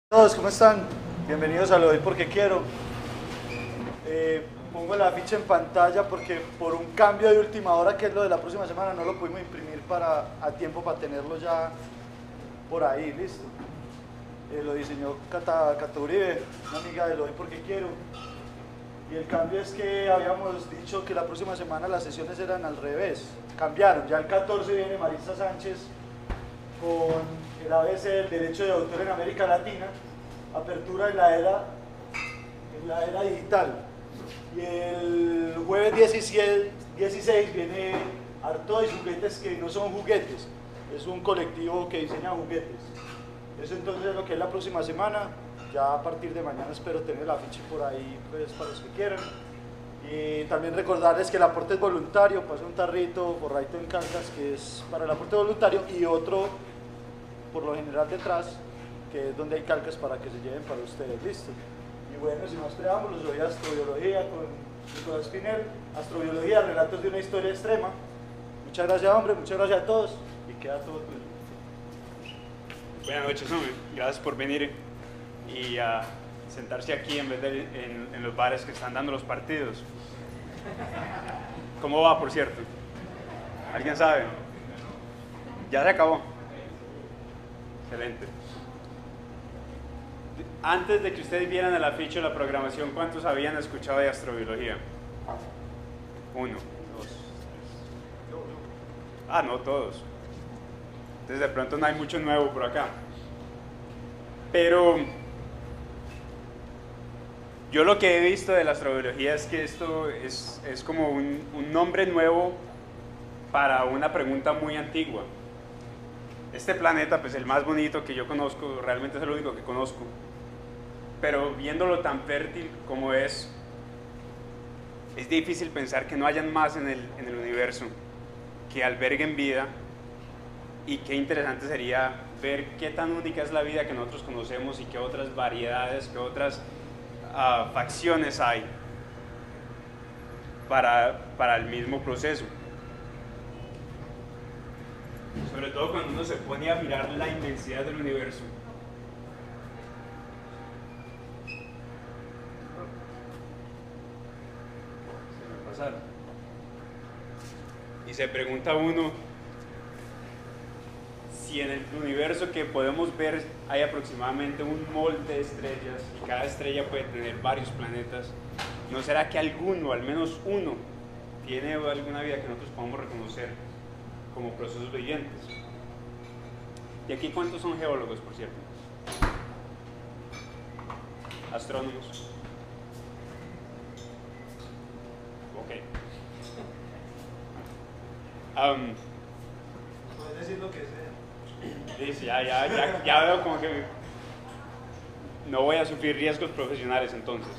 Todos, ¿cómo están? Bienvenidos a Lo Doy Porque Quiero. Pongo el afiche en pantalla porque por un cambio de última hora, que es lo de la próxima semana, no lo pudimos imprimir a tiempo para tenerlo ya por ahí, listo. Lo diseñó Cata Uribe, una amiga de Lo Doy Porque Quiero. Y el cambio es que habíamos dicho que la próxima semana las sesiones eran al revés. Cambiaron, ya el 14 viene Marisa Sánchez con el ABC del derecho de autor en América Latina, apertura en la era digital. Y el jueves 16 viene Artois Juguetes, que no son juguetes, es un colectivo que diseña juguetes. Eso entonces es lo que es la próxima semana. Ya a partir de mañana espero tener el afiche por ahí, pues, para los que quieran. Y también recordarles que el aporte es voluntario, pasa un tarrito forradito en calcas que es para el aporte voluntario y otro por lo general detrás, que es donde hay calcas para que se lleven para ustedes, listo. Y bueno, sin más preámbulos, hoy astrobiología con Nicolás Pinel, astrobiología, relatos de una historia extrema. Muchas gracias, hombre, muchas gracias a todos y queda todo tuyo. Buenas noches, hombre. Gracias por venir y a sentarse aquí en vez de en los bares que están dando los partidos. ¿Cómo va, por cierto? ¿Alguien sabe? Ya se acabó. Excelente. Antes de que ustedes vieran el afiche de la programación, ¿cuántos habían escuchado de astrobiología? Uno, dos, tres. Ah, no todos. Entonces de pronto no hay mucho nuevo por acá. Pero yo lo que he visto de la astrobiología es que esto es como un nombre nuevo para una pregunta muy antigua. Este planeta, pues el más bonito que yo conozco, realmente es el único que conozco, pero viéndolo tan fértil como es difícil pensar que no hayan más en el universo que alberguen vida, y qué interesante sería ver qué tan única es la vida que nosotros conocemos y qué otras variedades, qué otras facciones hay para el mismo proceso. Sobre todo cuando uno se pone a mirar la inmensidad del universo. Se me pasaron. Y se pregunta uno si en el universo que podemos ver hay aproximadamente un molde de estrellas y cada estrella puede tener varios planetas, ¿no será que alguno, al menos uno, tiene alguna vida que nosotros podamos reconocer como procesos vivientes? ¿Y aquí cuántos son geólogos, por cierto? Astrónomos. Ok. Puedes decir lo que sea. Dice, ya veo como que no voy a sufrir riesgos profesionales entonces.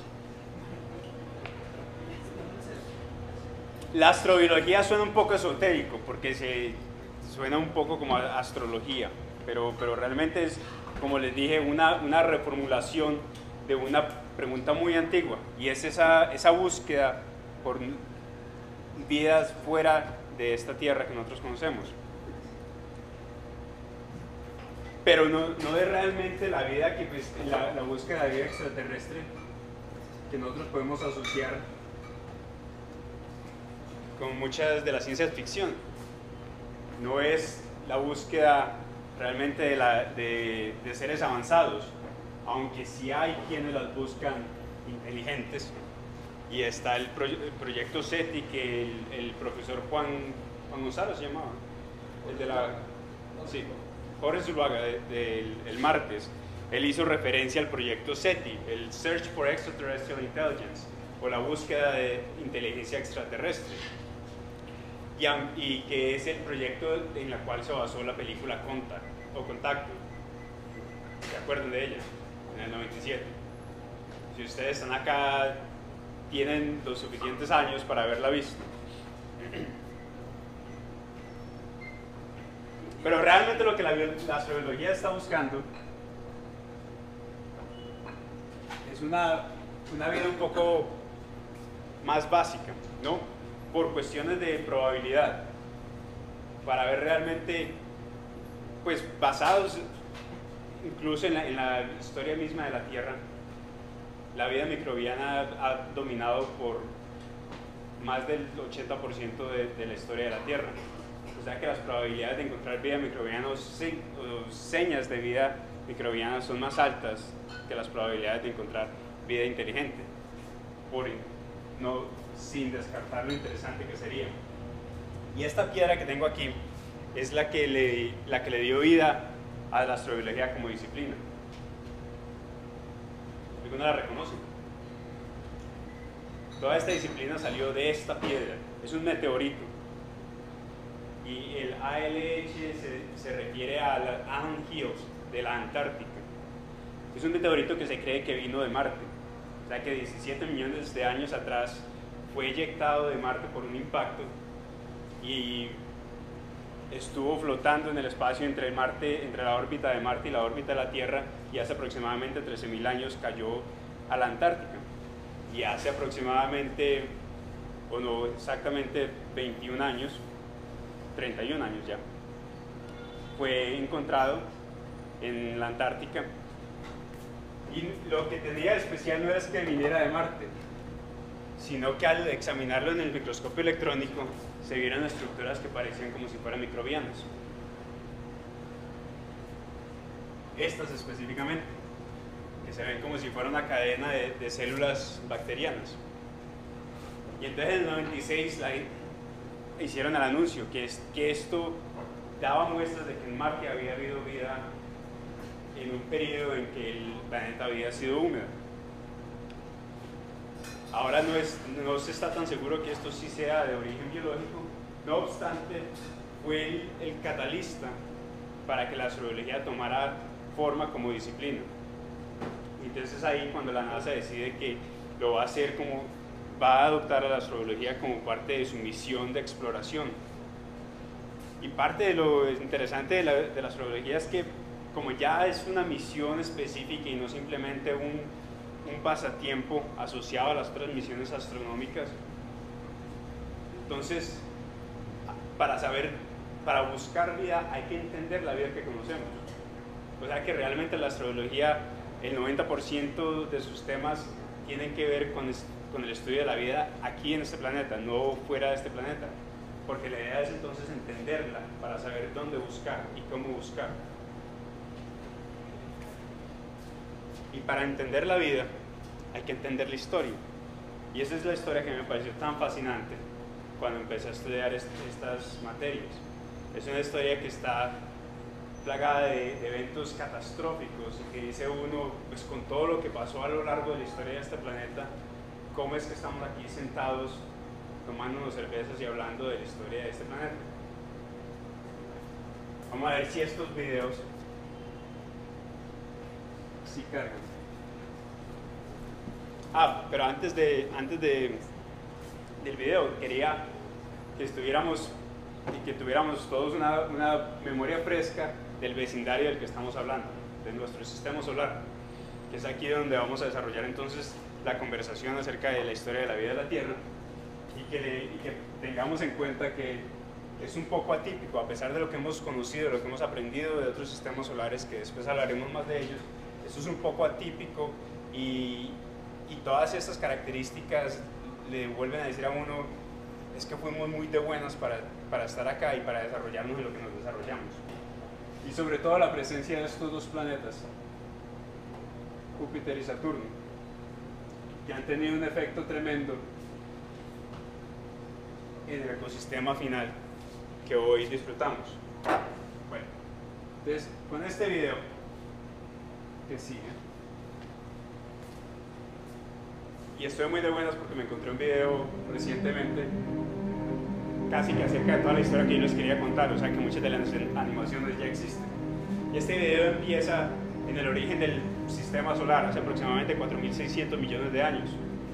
La astrobiología suena un poco esotérico porque suena un poco como astrología, pero realmente es, como les dije, una reformulación de una pregunta muy antigua, y es esa búsqueda por vidas fuera de esta tierra que nosotros conocemos. Pero no es realmente la vida que, pues, la búsqueda de vida extraterrestre que nosotros podemos asociar con muchas de la ciencia ficción. No es la búsqueda realmente de seres avanzados, aunque sí hay quienes las buscan inteligentes. Y está el proyecto SETI, que el profesor Juan Gonzalo se llamaba, el de la... Sí, Jorge Zuluaga, el martes, él hizo referencia al proyecto SETI, el Search for Extraterrestrial Intelligence, o la búsqueda de inteligencia extraterrestre, y que es el proyecto en el cual se basó la película Contacto. ¿Se acuerdan de ella? En el 97. Si ustedes están acá, tienen los suficientes años para haberla visto. Pero realmente lo que la astrobiología está buscando es una vida un poco más básica, ¿no? Por cuestiones de probabilidad, para ver realmente, pues basados incluso en la historia misma de la Tierra, la vida microbiana ha dominado por más del 80% de la historia de la Tierra. O sea que las probabilidades de encontrar vida microbiana o señas de vida microbiana son más altas que las probabilidades de encontrar vida inteligente, sin descartar lo interesante que sería. Y esta piedra que tengo aquí es la que le dio vida a la astrobiología como disciplina. ¿Alguno la reconoce? Toda esta disciplina salió de esta piedra, es un meteorito. Y el ALH se refiere al Allan Hills de la Antártica. Es un meteorito que se cree que vino de Marte. O sea que 17 millones de años atrás fue eyectado de Marte por un impacto y estuvo flotando en el espacio entre la órbita de Marte y la órbita de la Tierra, y hace aproximadamente 13.000 años cayó a la Antártica. Y hace aproximadamente, o no exactamente 21 años, 31 años ya, fue encontrado en la Antártica. Y lo que tenía de especial no era que viniera de Marte, sino que al examinarlo en el microscopio electrónico se vieron estructuras que parecían como si fueran microbianas. Estas específicamente, que se ven como si fuera una cadena de células bacterianas. Y entonces en el 96 hicieron el anuncio que esto daba muestras de que en Marte había habido vida en un periodo en que el planeta había sido húmedo. Ahora no se está tan seguro que esto sí sea de origen biológico, no obstante fue el catalista para que la astrobiología tomara forma como disciplina. Entonces ahí cuando la NASA decide que lo va a hacer va a adoptar a la astrobiología como parte de su misión de exploración. Y parte de lo interesante de la astrobiología es que como ya es una misión específica y no simplemente un pasatiempo asociado a las otras misiones astronómicas, entonces para buscar vida hay que entender la vida que conocemos. O sea que realmente la astrobiología, el 90% de sus temas tienen que ver con el estudio de la vida aquí en este planeta, no fuera de este planeta, porque la idea es entonces entenderla para saber dónde buscar y cómo buscar. Y para entender la vida hay que entender la historia, y esa es la historia que me pareció tan fascinante cuando empecé a estudiar estas materias. Es una historia que está plagada de eventos catastróficos y que dice uno, pues con todo lo que pasó a lo largo de la historia de este planeta, ¿cómo es que estamos aquí sentados tomándonos cervezas y hablando de la historia de este planeta? Vamos a ver si estos videos sí cargan. Pero antes del video quería que estuviéramos y que tuviéramos todos una memoria fresca del vecindario del que estamos hablando, de nuestro sistema solar, que es aquí donde vamos a desarrollar entonces la conversación acerca de la historia de la vida de la Tierra, y que tengamos en cuenta que es un poco atípico, a pesar de lo que hemos conocido, lo que hemos aprendido de otros sistemas solares, que después hablaremos más de ellos. Esto es un poco atípico y todas estas características le vuelven a decir a uno, es que fuimos muy de buenas para estar acá y para desarrollarnos en lo que nos desarrollamos. Y sobre todo la presencia de estos dos planetas, Júpiter y Saturno, que han tenido un efecto tremendo en el ecosistema final que hoy disfrutamos. Bueno, entonces con este video que sigue, y estoy muy de buenas porque me encontré un video recientemente casi que acerca de toda la historia que yo les quería contar, o sea que muchas de las animaciones ya existen. Y este video empieza en el origen del sistema solar, hace aproximadamente 4.600 millones de años,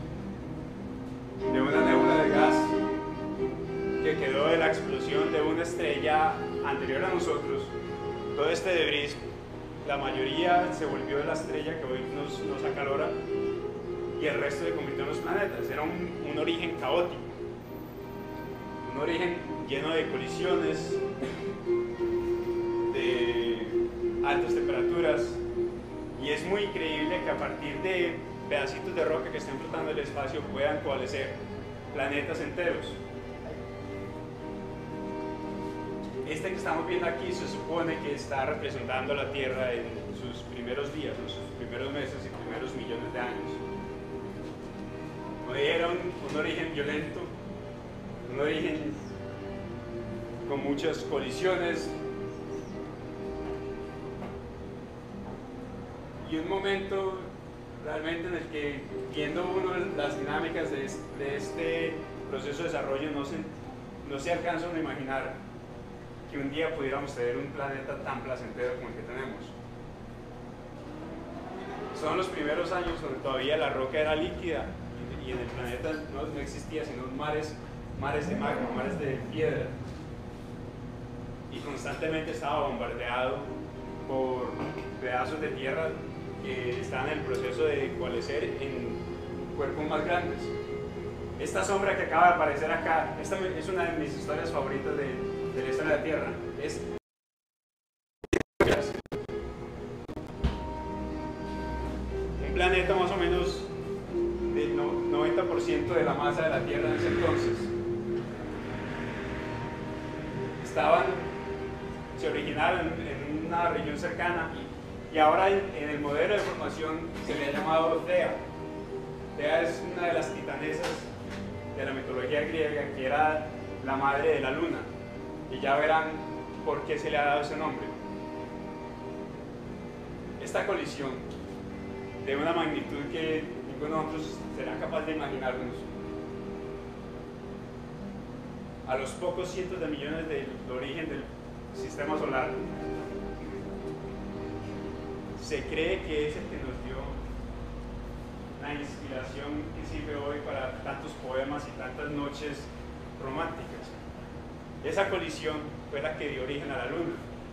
de una nebula de gas que quedó de la explosión de una estrella anterior a nosotros. Todo este debris, la mayoría se volvió de la estrella que hoy nos acalora, y el resto se convirtió en los planetas. Era un origen caótico, un origen lleno de colisiones, de altas temperaturas, y es muy increíble que a partir de pedacitos de roca que estén flotando en el espacio puedan coalescer planetas enteros. Este que estamos viendo aquí se supone que está representando a la Tierra en sus primeros días, sus primeros meses y primeros millones de años. Hoy era un origen violento, un origen con muchas colisiones, y un momento realmente en el que, viendo uno las dinámicas de este proceso de desarrollo, no se alcanza a imaginar que un día pudiéramos tener un planeta tan placentero como el que tenemos. Son los primeros años donde todavía la roca era líquida y en el planeta no existía sino mares de magma, mares de piedra, y constantemente estaba bombardeado por pedazos de tierra que estaban en el proceso de coalescer en cuerpos más grandes. Esta sombra que acaba de aparecer acá, esta es una de mis historias favoritas de la historia de la Tierra. Es un planeta más o menos del 90% de la masa de la Tierra en ese entonces. Se originaron en una región cercana, y ahora en el modelo de formación se le ha llamado Thea. Thea es una de las titanesas de la mitología griega, que era la madre de la luna, y ya verán por qué se le ha dado ese nombre. Esta colisión, de una magnitud que ninguno de nosotros será capaz de imaginarnos, a los pocos cientos de millones del origen del sistema solar, se cree que es el que nos dio la inspiración que sirve hoy para tantos poemas y tantas noches románticas. Esa colisión fue la que dio origen a la luna.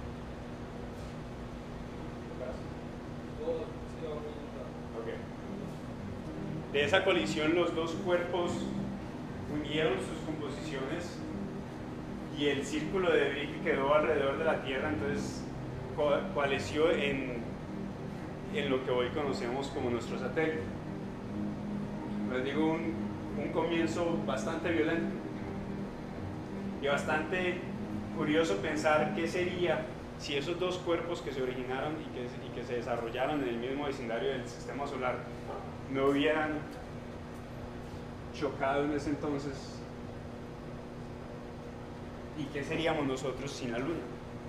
Okay. De esa colisión los dos cuerpos unieron sus composiciones y el círculo de debris que quedó alrededor de la Tierra entonces coalesció en lo que hoy conocemos como nuestro satélite. Les digo, un comienzo bastante violento y bastante curioso pensar qué sería si esos dos cuerpos que se originaron y que se desarrollaron en el mismo vecindario del sistema solar no hubieran chocado en ese entonces. ¿Y qué seríamos nosotros sin la luna?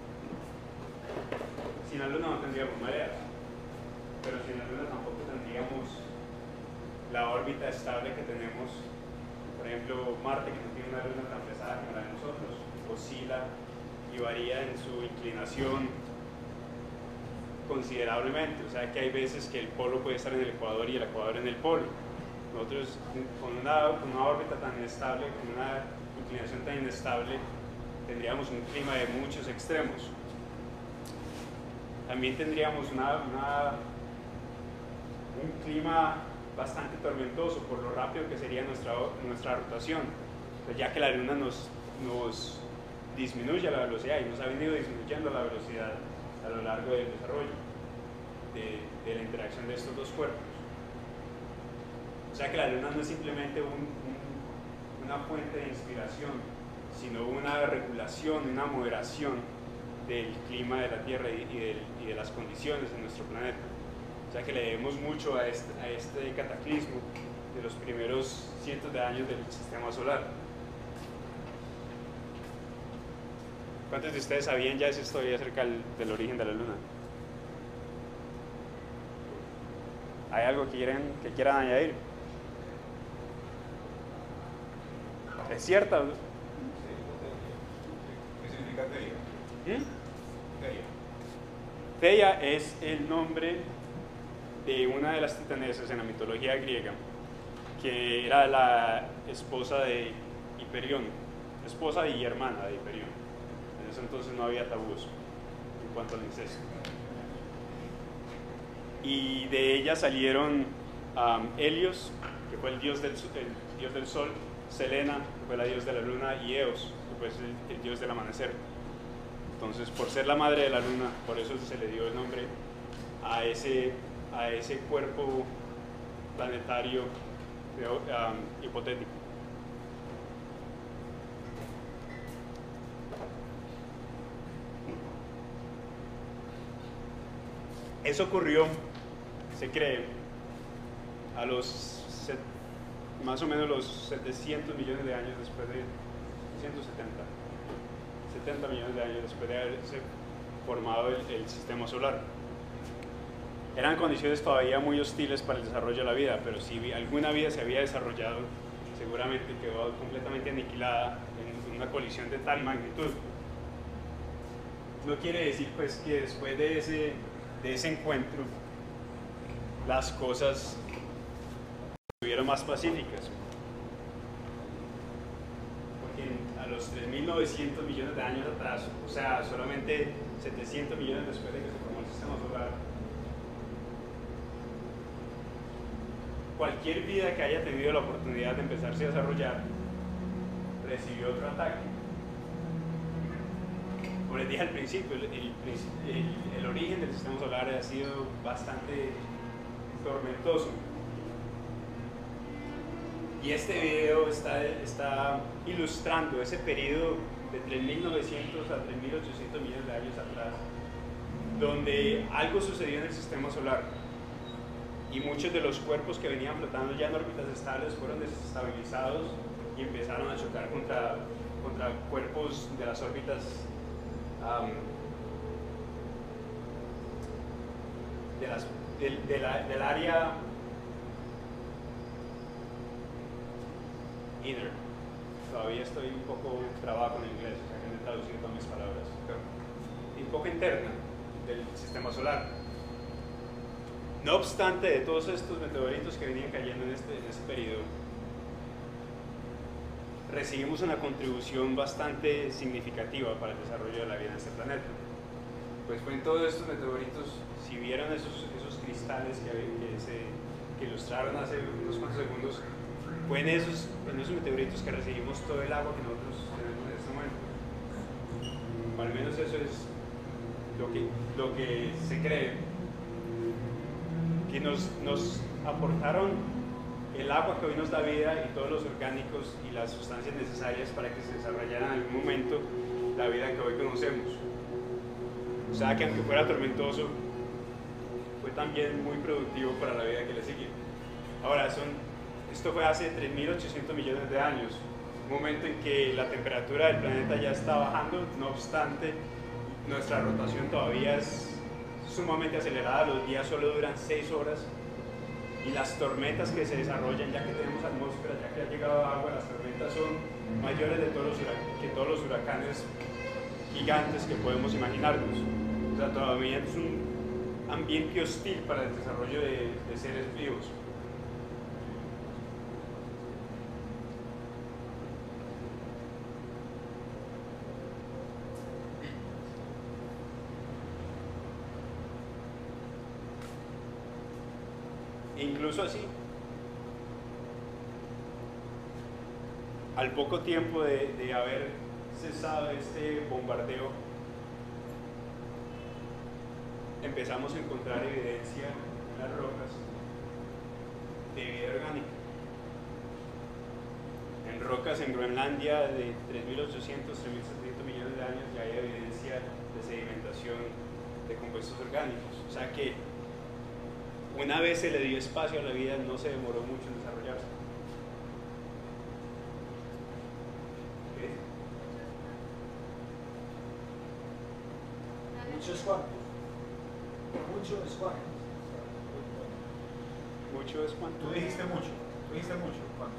Sin la luna no tendríamos mareas, pero sin la luna tampoco tendríamos la órbita estable que tenemos. Por ejemplo, Marte, que no tiene una luna tan pesada como la de nosotros, oscila y varía en su inclinación considerablemente. O sea que hay veces que el polo puede estar en el ecuador y el ecuador en el polo. Nosotros, con una órbita tan inestable, con una inclinación tan inestable, tendríamos un clima de muchos extremos. También tendríamos un clima bastante tormentoso por lo rápido que sería nuestra rotación, pues ya que la luna nos disminuye la velocidad y nos ha venido disminuyendo la velocidad a lo largo del desarrollo de la interacción de estos dos cuerpos. O sea que la luna no es simplemente una fuente de inspiración, sino una regulación, una moderación del clima de la Tierra y de las condiciones de nuestro planeta. O sea que le debemos mucho a este cataclismo de los primeros cientos de años del sistema solar. ¿Cuántos de ustedes sabían ya esa historia acerca del origen de la Luna? ¿Hay algo que quieran añadir? ¿Es cierta? ¿Qué significa Theia? Theia es el nombre de una de las titanesas en la mitología griega, que era la esposa de Hiperión, esposa y hermana de Hiperión. En ese entonces no había tabús en cuanto al incesto. Y de ella salieron Helios, que fue el dios del sol, Selena, que fue la diosa de la luna, y Eos, que fue el dios del amanecer. Entonces, por ser la madre de la luna, por eso se le dio el nombre a ese cuerpo planetario hipotético. Eso ocurrió, se cree, a más o menos los 700 millones de años después de 70 millones de años después de haberse formado el sistema solar. Eran condiciones todavía muy hostiles para el desarrollo de la vida, pero si alguna vida se había desarrollado, seguramente quedó completamente aniquilada en una colisión de tal magnitud. No quiere decir pues que después de ese encuentro las cosas estuvieron más pacíficas, porque a los 3.900 millones de años atrás, o sea, solamente 700 millones después de que se formó el sistema solar, cualquier vida que haya tenido la oportunidad de empezarse a desarrollar recibió otro ataque. Como les dije al principio, el origen del sistema solar ha sido bastante tormentoso. Y este video está ilustrando ese periodo de 3.900 a 3.800 millones de años atrás, donde algo sucedió en el sistema solar y muchos de los cuerpos que venían flotando ya en órbitas estables fueron desestabilizados y empezaron a chocar contra cuerpos de las órbitas del área inner. Todavía estoy un poco trabado con el inglés, o sea que no he traducido todas mis palabras. Un poco interna del sistema solar. No obstante, de todos estos meteoritos que venían cayendo en este periodo, recibimos una contribución bastante significativa para el desarrollo de la vida en este planeta. Pues fue en todos estos meteoritos, si vieron esos cristales que ilustraron hace unos cuantos segundos, fue en esos meteoritos que recibimos todo el agua que nosotros tenemos en este momento. Al menos eso es lo que se cree, que nos aportaron el agua que hoy nos da vida y todos los orgánicos y las sustancias necesarias para que se desarrollara en algún momento la vida que hoy conocemos. O sea que aunque fuera tormentoso, fue también muy productivo para la vida que le sigue. Ahora, esto fue hace 3.800 millones de años, un momento en que la temperatura del planeta ya está bajando, no obstante, nuestra rotación todavía es sumamente acelerada, los días solo duran 6 horas y las tormentas que se desarrollan, ya que tenemos atmósfera, ya que ha llegado agua, las tormentas son mayores que todos los huracanes gigantes que podemos imaginarnos. O sea, todavía es un ambiente hostil para el desarrollo de seres vivos. Incluso así, al poco tiempo de haber cesado este bombardeo, empezamos a encontrar evidencia en las rocas de vida orgánica. En rocas en Groenlandia de 3.800, 3.700 millones de años ya hay evidencia de sedimentación de compuestos orgánicos. O sea que una vez se le dio espacio a la vida, no se demoró mucho en desarrollarse. Mucho es cuánto. Mucho es cuánto. Mucho es cuánto. Tú dijiste mucho. ¿Cuánto?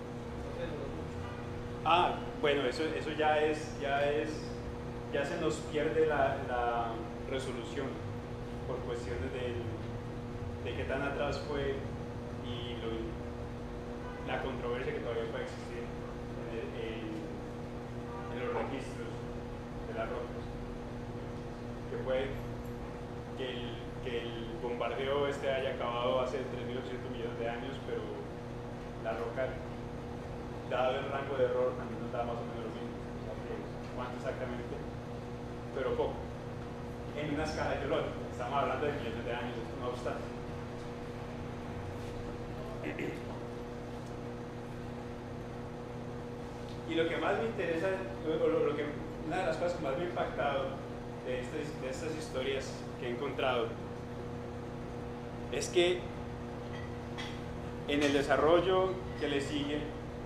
Ah, bueno, eso ya se nos pierde la resolución por cuestiones de qué tan atrás fue y la controversia que todavía puede existir en los registros de las rocas. Que puede que el bombardeo haya acabado hace 3.800 millones de años, pero la roca, dado el rango de error, también nos da más o menos lo mismo. O sea, ¿cuánto exactamente? pero poco, en una escala geológica. Estamos hablando de millones de años, no obstante. Y lo que más me interesa, una de las cosas que más me ha impactado de estas historias que he encontrado, es que en el desarrollo que le sigue,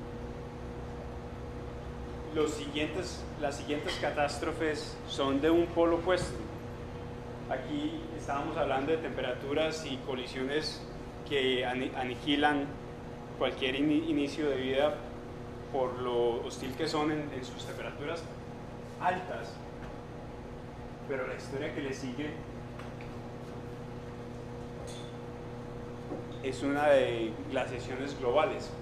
las siguientes catástrofes son de un polo opuesto. Aquí estábamos hablando de temperaturas y colisiones que aniquilan cualquier inicio de vida por lo hostil que son en sus temperaturas altas, pero la historia que le sigue es una de glaciaciones globales.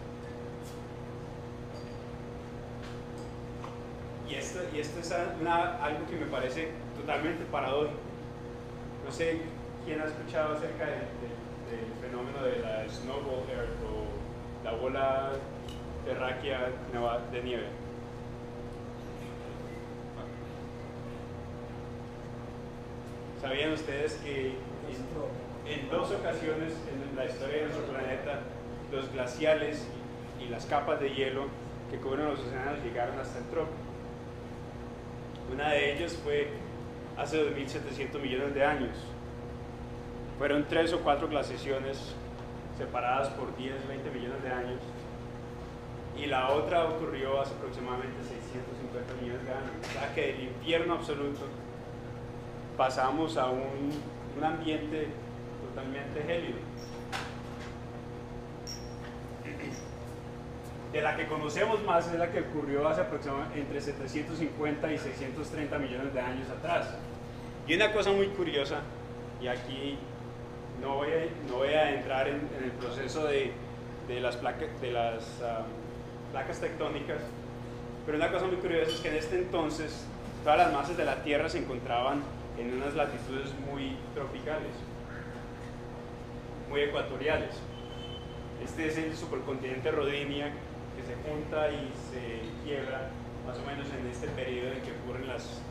Y esto es algo que me parece totalmente paradójico. No sé quién ha escuchado acerca del fenómeno de la snowball earth o la bola terráquea de nieve. ¿Sabían ustedes que en dos ocasiones en la historia de nuestro planeta los glaciales y las capas de hielo que cubren los océanos llegaron hasta el trópico? Una de ellas fue hace 2.700 millones de años. Fueron 3 o 4 glaciaciones separadas por 10, 20 millones de años. Y la otra ocurrió hace aproximadamente 650 millones de años. O sea que del infierno absoluto pasamos a un ambiente totalmente gélido. De la que conocemos más es la que ocurrió hace aproximadamente entre 750 y 630 millones de años atrás. Y una cosa muy curiosa, y aquí no voy a entrar en el proceso de las placas tectónicas, pero una cosa muy curiosa es que en este entonces todas las masas de la Tierra se encontraban en unas latitudes muy tropicales, muy ecuatoriales. Este es el supercontinente Rodinia, que se junta y se quiebra más o menos en este periodo en que ocurren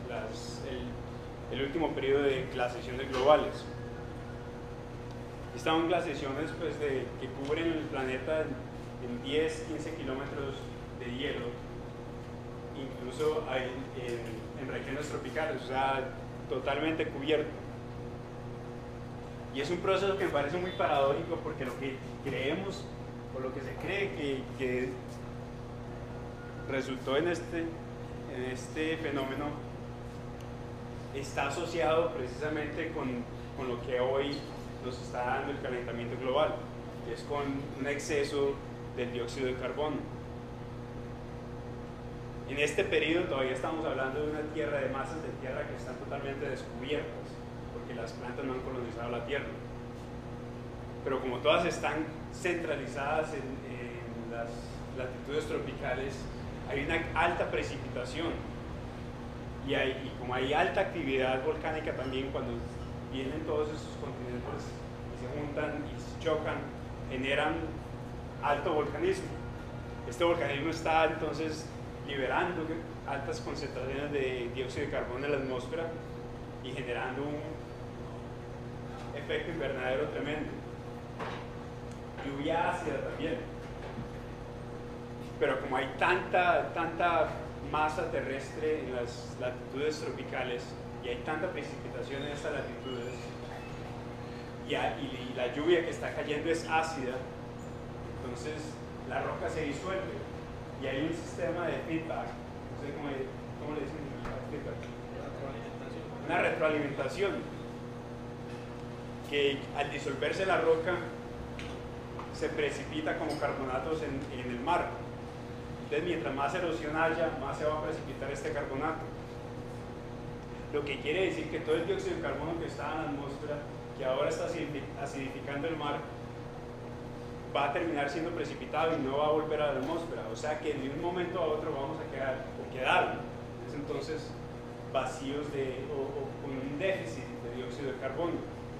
el último periodo de glaciaciones globales. Estas son glaciaciones pues, que cubren el planeta en 10, 15 kilómetros de hielo, incluso en regiones tropicales, o sea, totalmente cubierto. Y es un proceso que me parece muy paradójico porque lo que creemos, o lo que se cree que resultó en este fenómeno, está asociado precisamente con lo que hoy nos está dando el calentamiento global, que es con un exceso del dióxido de carbono. En este periodo todavía estamos hablando de una tierra, de masas de tierra que están totalmente descubiertas, porque las plantas no han colonizado la tierra. Pero como todas están centralizadas en las latitudes tropicales, hay una alta precipitación. Y como hay alta actividad volcánica también, cuando vienen todos esos continentes y se juntan y se chocan, generan alto volcanismo. Este volcanismo está entonces liberando altas concentraciones de dióxido de carbono en la atmósfera y generando un efecto invernadero tremendo. Lluvia ácida también. Pero como hay tanta masa terrestre en las latitudes tropicales y hay tanta precipitación en estas latitudes y la lluvia que está cayendo es ácida, entonces la roca se disuelve y hay un sistema de feedback, no sé cómo le dicen feedback, una retroalimentación, que al disolverse la roca se precipita como carbonatos en el mar. Entonces, mientras más erosión haya, más se va a precipitar este carbonato. Lo que quiere decir que todo el dióxido de carbono que está en la atmósfera, que ahora está acidificando el mar, va a terminar siendo precipitado y no va a volver a la atmósfera. O sea que de un momento a otro vamos a quedar entonces vacíos o con un déficit de dióxido de carbono.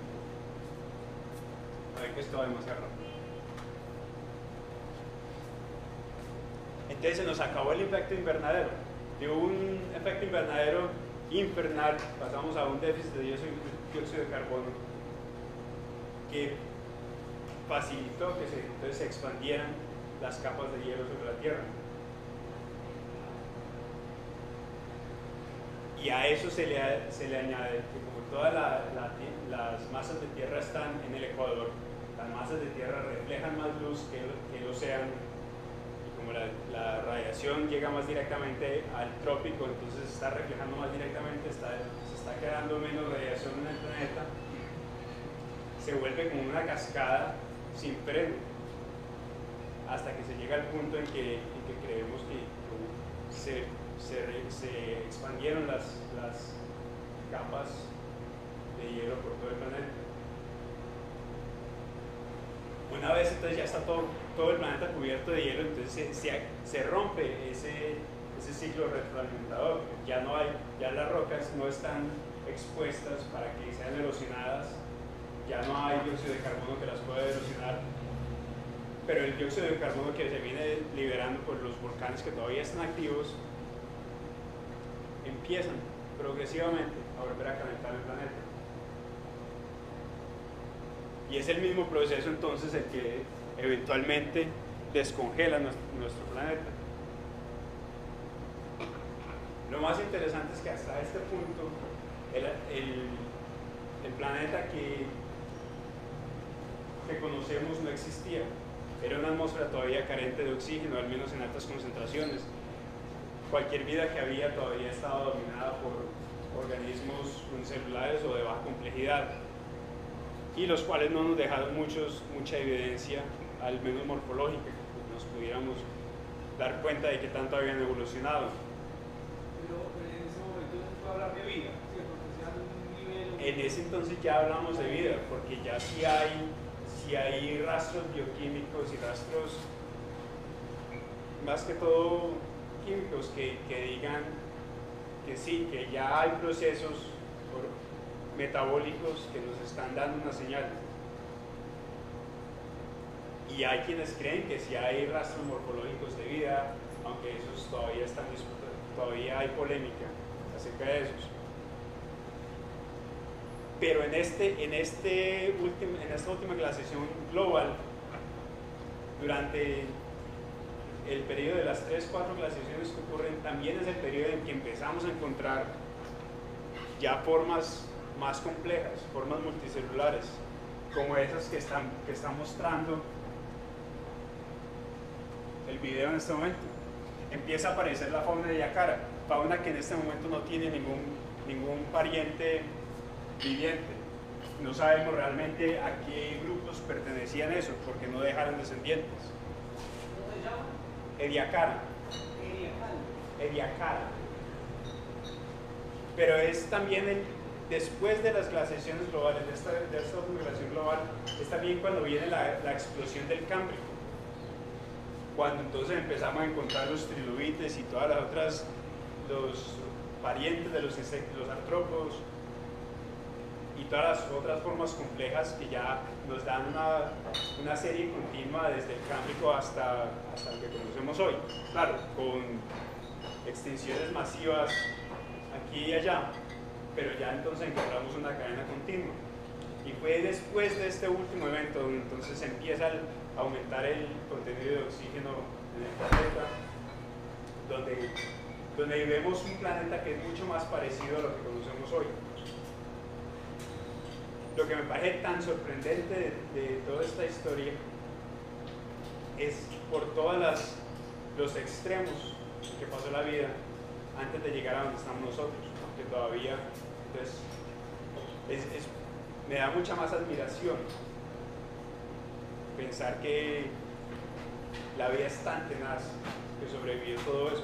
A ver que esto va demasiado rápido. Entonces se nos acabó el efecto invernadero. Y hubo un efecto invernadero infernal, pasamos a un déficit de dióxido de carbono que facilitó que entonces se expandieran las capas de hielo sobre la Tierra. Y a eso se le añade que como todas las masas de tierra están en el ecuador, las masas de tierra reflejan más luz que el océano, y como la radiación llega más directamente al trópico, entonces se está reflejando más directamente, se está quedando menos radiación en el planeta, se vuelve como una cascada sin freno, hasta que se llega al punto en que creemos que se expandieron las capas de hielo por todo el planeta. Una vez entonces ya está todo el planeta cubierto de hielo, entonces se rompe ese ciclo retroalimentador. Ya las rocas no están expuestas para que sean erosionadas, ya no hay dióxido de carbono que las pueda erosionar, pero el dióxido de carbono que se viene liberando por los volcanes que todavía están activos empiezan progresivamente a volver a calentar el planeta. Y es el mismo proceso entonces el que eventualmente descongela nuestro planeta. Lo más interesante es que hasta este punto el planeta que conocemos no existía. Era una atmósfera todavía carente de oxígeno, al menos en altas concentraciones. Cualquier vida que había todavía estaba dominada por organismos unicelulares o de baja complejidad, y los cuales no nos dejaron mucha evidencia, al menos morfológica, que nos pudiéramos dar cuenta de que tanto habían evolucionado. Pero en ese momento no se puede hablar de vida, ¿cierto? Porque sea un nivel... En ese entonces ya hablamos de vida, porque ya sí hay rastros bioquímicos y rastros, más que todo químicos, que digan que sí, que ya hay procesos metabólicos que nos están dando una señal. Y hay quienes creen que sí hay rastros morfológicos de vida, aunque esos todavía están disputados, todavía hay polémica acerca de esos. Pero en esta última glaciación global, durante el periodo de las 3-4 glaciaciones que ocurren, también es el periodo en que empezamos a encontrar ya formas más complejas, formas multicelulares, como esas que está mostrando el video en este momento. Empieza a aparecer la fauna de Yacara, fauna que en este momento no tiene ningún pariente viviente. No sabemos realmente a qué grupos pertenecían esos, porque no dejaron descendientes. ¿Cómo se llama? Ediacara. Ediacara. Pero es también después de las glaciaciones globales, de esta última glaciación global, es también cuando viene la explosión del Cámbrico. Cuando entonces empezamos a encontrar los trilobites y todas las otras, los parientes de los insectos, los artrópodos, y todas las otras formas complejas que ya nos dan una serie continua desde el Cámbrico hasta lo que conocemos hoy. Claro, con extinciones masivas aquí y allá, pero ya entonces encontramos una cadena continua. Y fue después de este último evento donde entonces empieza a aumentar el contenido de oxígeno en el planeta, donde vemos un planeta que es mucho más parecido a lo que conocemos hoy. Lo que me parece tan sorprendente de toda esta historia es por todos los extremos que pasó la vida antes de llegar a donde estamos nosotros, que todavía, entonces, me da mucha más admiración pensar que la vida es tan tenaz que sobrevivió todo eso,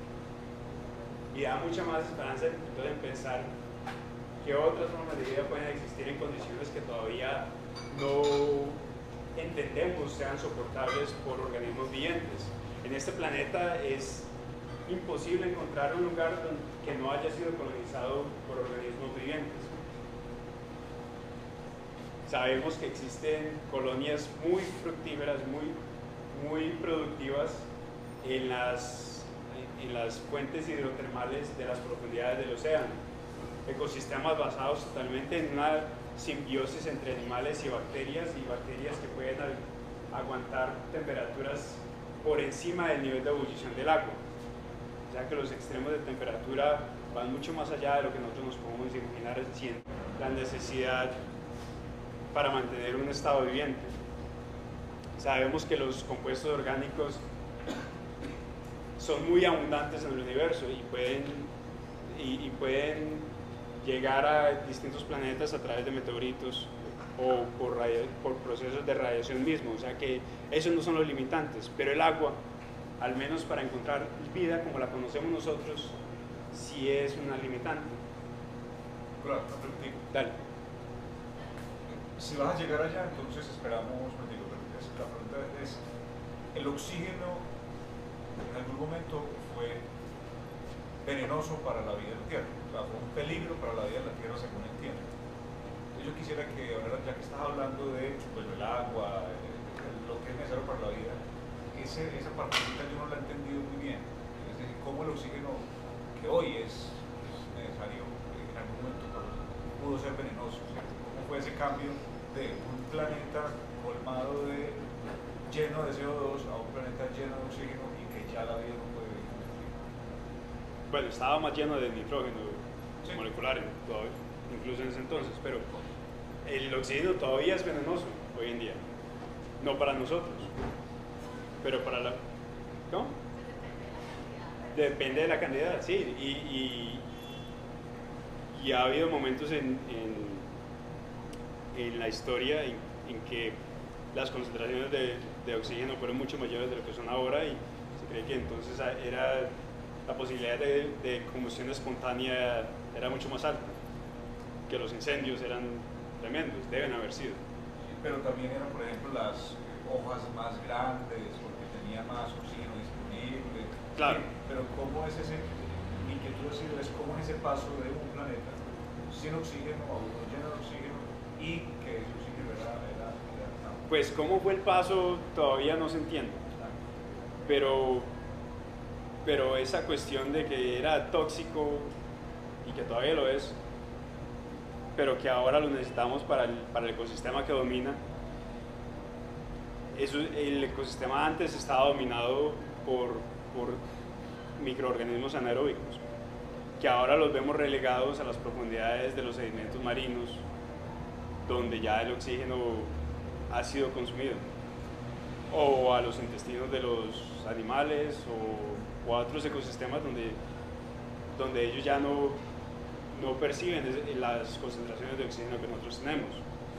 y da mucha más esperanza entonces en pensar que otras formas de vida pueden existir en condiciones que todavía no entendemos sean soportables por organismos vivientes. En este planeta es imposible encontrar un lugar que no haya sido colonizado por organismos vivientes. Sabemos que existen colonias muy fructíferas, muy productivas en en las fuentes hidrotermales de las profundidades del océano. Ecosistemas basados totalmente en una simbiosis entre animales y bacterias que pueden aguantar temperaturas por encima del nivel de ebullición del agua. O sea que los extremos de temperatura van mucho más allá de lo que nosotros nos podemos imaginar sin la necesidad para mantener un estado viviente. Sabemos que los compuestos orgánicos son muy abundantes en el universo y pueden llegar a distintos planetas a través de meteoritos o por procesos de radiación mismo. O sea que esos no son los limitantes, pero el agua, al menos para encontrar vida como la conocemos nosotros, sí es una limitante. Claro, una preguntita. Dale. Si vas a llegar allá, entonces esperamos, la pregunta es, ¿el oxígeno en algún momento fue venenoso para la vida en la Tierra? O sea, fue un peligro para la vida en la Tierra, según entiendo. Yo quisiera que ahora, ya que estás hablando de el agua, lo que es necesario para la vida, esa partecita yo no la he entendido muy bien. Es decir, cómo el oxígeno, que hoy es necesario, en algún momento pudo ser venenoso. O sea, ¿cómo fue ese cambio de un planeta colmado lleno de CO2 a un planeta lleno de oxígeno y que ya la vida no puede vivir con oxígeno? Bueno, estaba más lleno de nitrógeno Sí. molecular todavía, incluso en ese entonces, pero el oxígeno todavía es venenoso hoy en día. No para nosotros, pero para la... ¿Cómo? Depende de la cantidad, sí. Y ha habido momentos en la historia en que las concentraciones de oxígeno fueron mucho mayores de lo que son ahora y se cree que entonces era la posibilidad de combustión espontánea era mucho más alta, que los incendios eran tremendos, deben haber sido. Pero también eran, por ejemplo, las hojas más grandes porque tenía más oxígeno disponible. Claro. Pero ¿cómo es mi inquietud ha sido es cómo es ese paso de un planeta sin oxígeno a uno lleno de oxígeno y que ese oxígeno era Pues cómo fue el paso todavía no se entiende, pero esa cuestión de que era tóxico y que todavía lo es, pero que ahora lo necesitamos para el ecosistema que domina. El ecosistema antes estaba dominado por microorganismos anaeróbicos, que ahora los vemos relegados a las profundidades de los sedimentos marinos, donde ya el oxígeno ha sido consumido, o a los intestinos de los animales o a otros ecosistemas donde ellos ya no perciben las concentraciones de oxígeno que nosotros tenemos.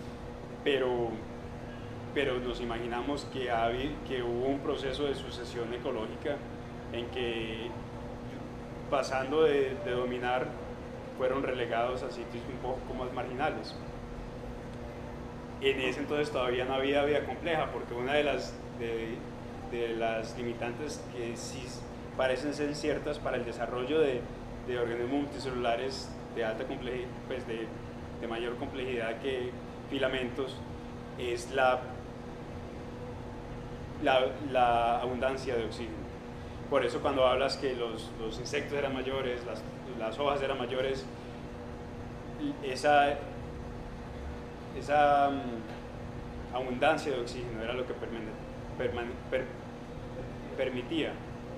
Pero nos imaginamos que hubo un proceso de sucesión ecológica en que, pasando de dominar, fueron relegados a sitios un poco más marginales. En ese entonces todavía no había vida compleja, porque una de las limitantes que sí parecen ser ciertas para el desarrollo de organismos multicelulares de alta complejidad, pues de mayor complejidad que filamentos, es la abundancia de oxígeno. Por eso cuando hablas que los insectos eran mayores, las hojas eran mayores, esa abundancia de oxígeno era lo que permitía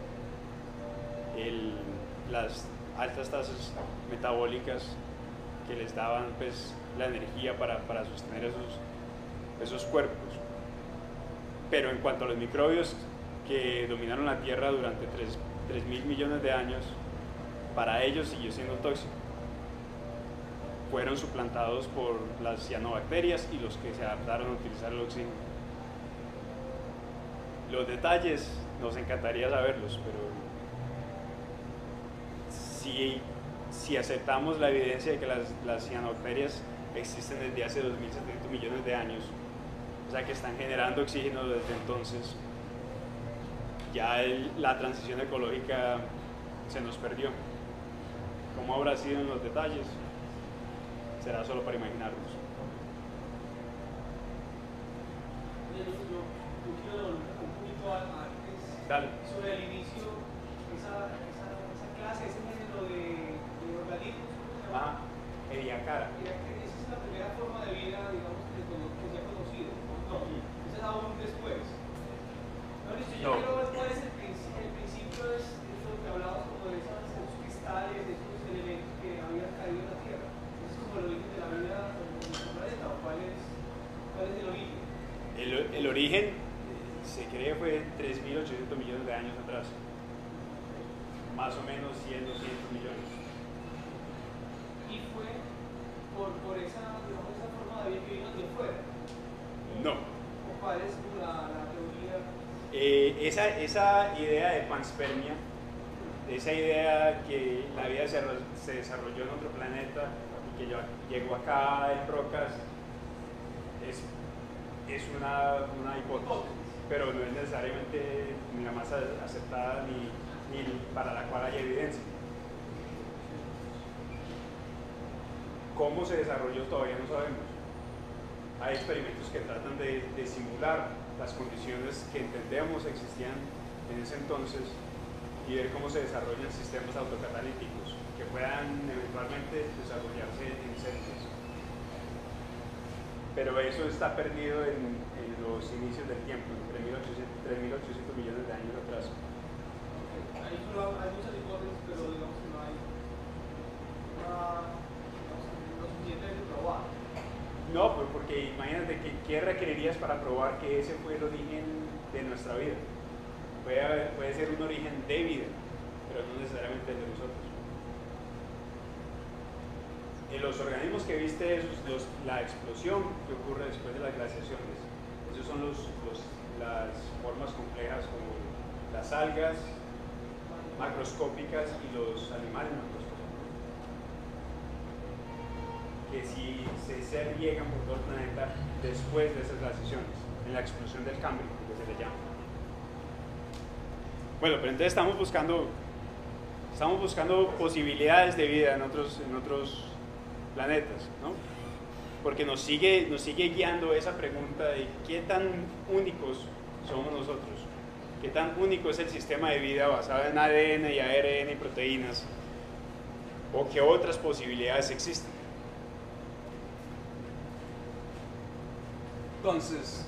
las altas tasas metabólicas que les daban pues la energía para sostener esos cuerpos. Pero en cuanto a los microbios que dominaron la Tierra durante 3.000 millones de años, para ellos siguió siendo tóxico. Fueron suplantados por las cianobacterias y los que se adaptaron a utilizar el oxígeno. Los detalles nos encantaría saberlos, pero si aceptamos la evidencia de que las cianobacterias existen desde hace 2.700 millones de años, o sea que están generando oxígeno desde entonces, ya la transición ecológica se nos perdió. ¿Cómo habrá sido en los detalles? Será solo para imaginarnos. Yo quiero volver un poquito antes. Dale. Sobre el inicio, esa clase, ese género de organismos, ¿cómo se llama? Ediacara. Esa es la primera forma de vida, digamos, que se ha conocido. No, esa es aún después. No, listo, yo quiero ver cuál es el principio es lo que hablamos como de esos cristales, de esos elementos que habían caído en la Tierra. Ese es como el origen de la vida en nuestro planeta, ¿o cuál es el origen? El origen se cree fue 3.800 millones de años atrás. Más o menos 100, 200 millones. ¿Y fue por esa, digamos, esa forma de vida que vino de fuera? No. ¿O cuál es la teoría? Esa idea de panspermia, esa idea que la vida se desarrolló en otro planeta y que llegó acá en rocas, es una hipótesis, pero no es necesariamente ni la más aceptada ni para la cual hay evidencia. ¿Cómo se desarrolló? Todavía no sabemos. Hay experimentos que tratan de simular las condiciones que entendemos existían en ese entonces y ver cómo se desarrollan sistemas autocatalíticos que puedan eventualmente desarrollarse en células. Pero eso está perdido en los inicios del tiempo, entre 3.800 millones de años atrás. Hay muchas hipótesis, pero digamos que no hay lo suficientemente probado. No, pues porque imagínate ¿qué requerirías para probar que ese fue el origen de nuestra vida? Puede ser un origen de vida, pero no necesariamente el de nosotros. En los organismos que viste, la explosión que ocurre después de las glaciaciones, esos son las formas complejas como las algas macroscópicas y los animales macroscópicos, que si se riegan por todo el planeta después de esas glaciaciones, en la explosión del Cámbrico, que se le llama. Bueno, pero entonces estamos buscando posibilidades de vida en otros planetas, ¿no? Porque nos sigue guiando esa pregunta de qué tan únicos somos nosotros, qué tan único es el sistema de vida basado en ADN y ARN y proteínas, o qué otras posibilidades existen. Entonces,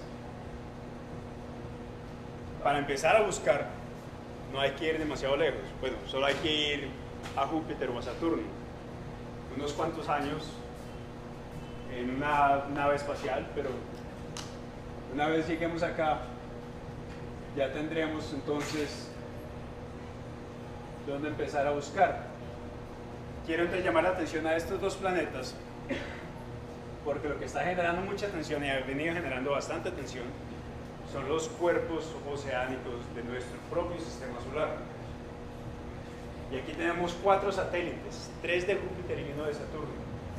para empezar a buscar, no hay que ir demasiado lejos. Bueno, solo hay que ir a Júpiter o a Saturno. Unos cuantos años en una nave espacial, pero una vez lleguemos acá, ya tendremos entonces dónde empezar a buscar. Quiero entonces llamar la atención a estos dos planetas, porque lo que está generando mucha atención y ha venido generando bastante atención son los cuerpos oceánicos de nuestro propio sistema solar. Y aquí tenemos 4 satélites, 3 de Júpiter y 1 de Saturno.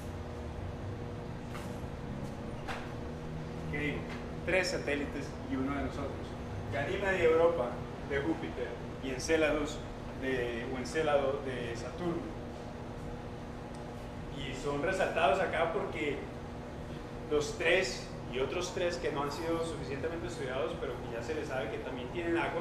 ¿Qué digo? 3 satélites y 1 de nosotros. Ganímede de Europa de Júpiter y Encélados Encélado de Saturno. Y son resaltados acá porque los 3 y otros 3 que no han sido suficientemente estudiados, pero que ya se les sabe que también tienen agua,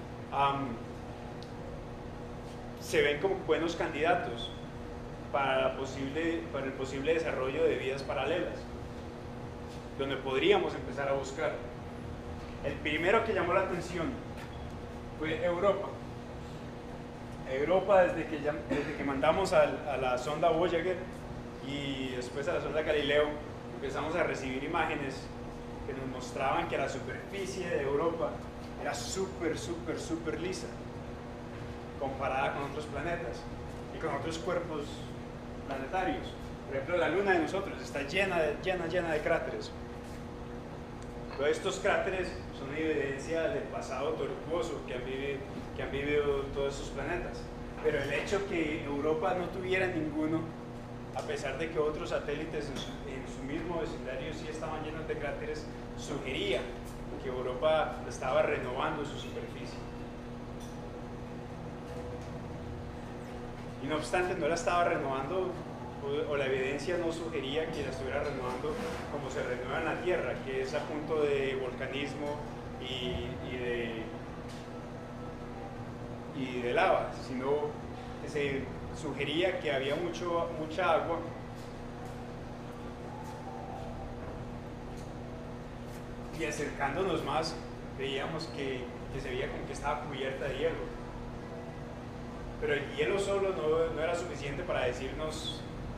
se ven como buenos candidatos para el posible desarrollo de vidas paralelas, donde podríamos empezar a buscar. El primero que llamó la atención fue Europa. Europa, desde que mandamos a la sonda Voyager y después a la sonda Galileo, empezamos a recibir imágenes que nos mostraban que la superficie de Europa era súper lisa comparada con otros planetas y con otros cuerpos planetarios. Por ejemplo, la luna de nosotros está llena de cráteres. Todos estos cráteres son evidencia del pasado tortuoso que han vivido todos estos planetas. Pero el hecho que Europa no tuviera ninguno, a pesar de que otros satélites en su mismo vecindario sí estaban llenos de cráteres, sugería que Europa estaba renovando su superficie. Y no obstante, no la estaba renovando, o la evidencia no sugería que la estuviera renovando como se renueva en la Tierra, que es a punto de volcanismo y y de lava, sino que se sugería que había mucha agua y acercándonos más veíamos que se veía como que estaba cubierta de hielo. Pero el hielo solo no era suficiente para decirnos,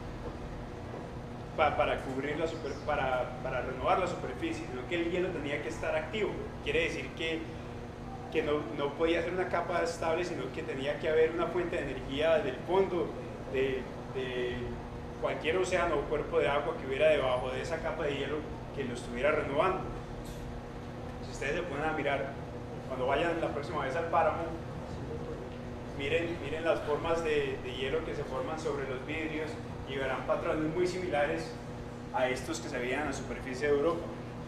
para cubrir para renovar la superficie, sino que el hielo tenía que estar activo. Quiere decir que no podía ser una capa estable, sino que tenía que haber una fuente de energía del fondo de cualquier océano o cuerpo de agua que hubiera debajo de esa capa de hielo que lo estuviera renovando. Si ustedes se ponen a mirar, cuando vayan la próxima vez al páramo, miren las formas de hielo que se forman sobre los vidrios y verán patrones muy similares a estos que se veían en la superficie de Europa.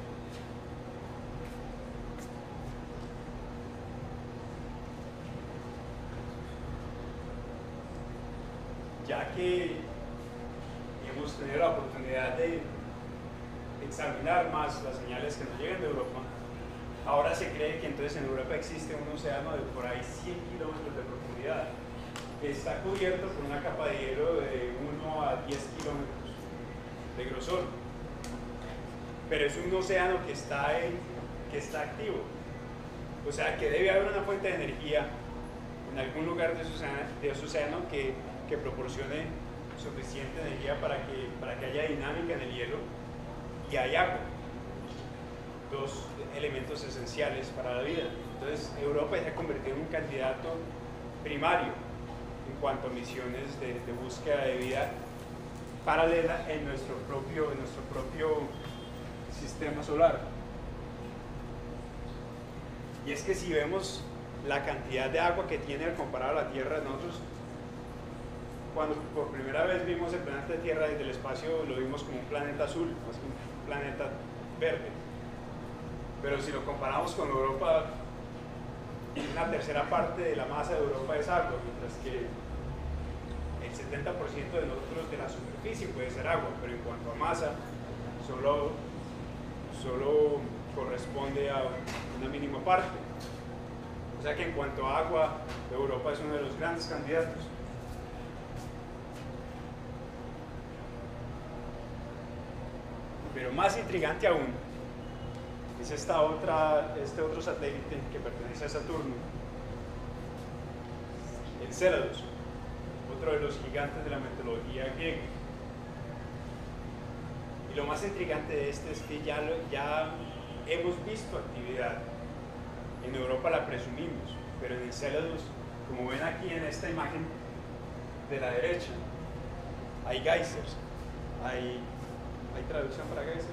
Ya que hemos tenido la oportunidad de examinar más las señales que nos llegan de Europa, ahora se cree que entonces en Europa existe un océano de por ahí 100 kilómetros de profundidad, que está cubierto por una capa de hielo de 1 a 10 kilómetros de grosor. Pero es un océano que está activo. O sea que debe haber una fuente de energía en algún lugar de ese océano que proporcione suficiente energía para que haya dinámica en el hielo y hay agua. Dos elementos esenciales para la vida. Entonces Europa se ha convertido en un candidato primario en cuanto a misiones de búsqueda de vida paralela en nuestro propio sistema solar. Y es que si vemos la cantidad de agua que tiene al comparar a la Tierra, nosotros cuando por primera vez vimos el planeta Tierra desde el espacio lo vimos como un planeta azul, más que un planeta verde. Pero si lo comparamos con Europa, una tercera parte de la masa de Europa es agua, mientras que el 70% de nosotros de la superficie puede ser agua, pero en cuanto a masa, solo corresponde a una mínima parte. O sea que en cuanto a agua, Europa es uno de los grandes candidatos. Pero más intrigante aún es este otro satélite que pertenece a Saturno, Encélados, otro de los gigantes de la mitología griega. Y lo más intrigante de este es que ya hemos visto actividad. En Europa la presumimos, pero en Encélados, como ven aquí en esta imagen de la derecha, hay geysers. ¿Hay traducción para geysers?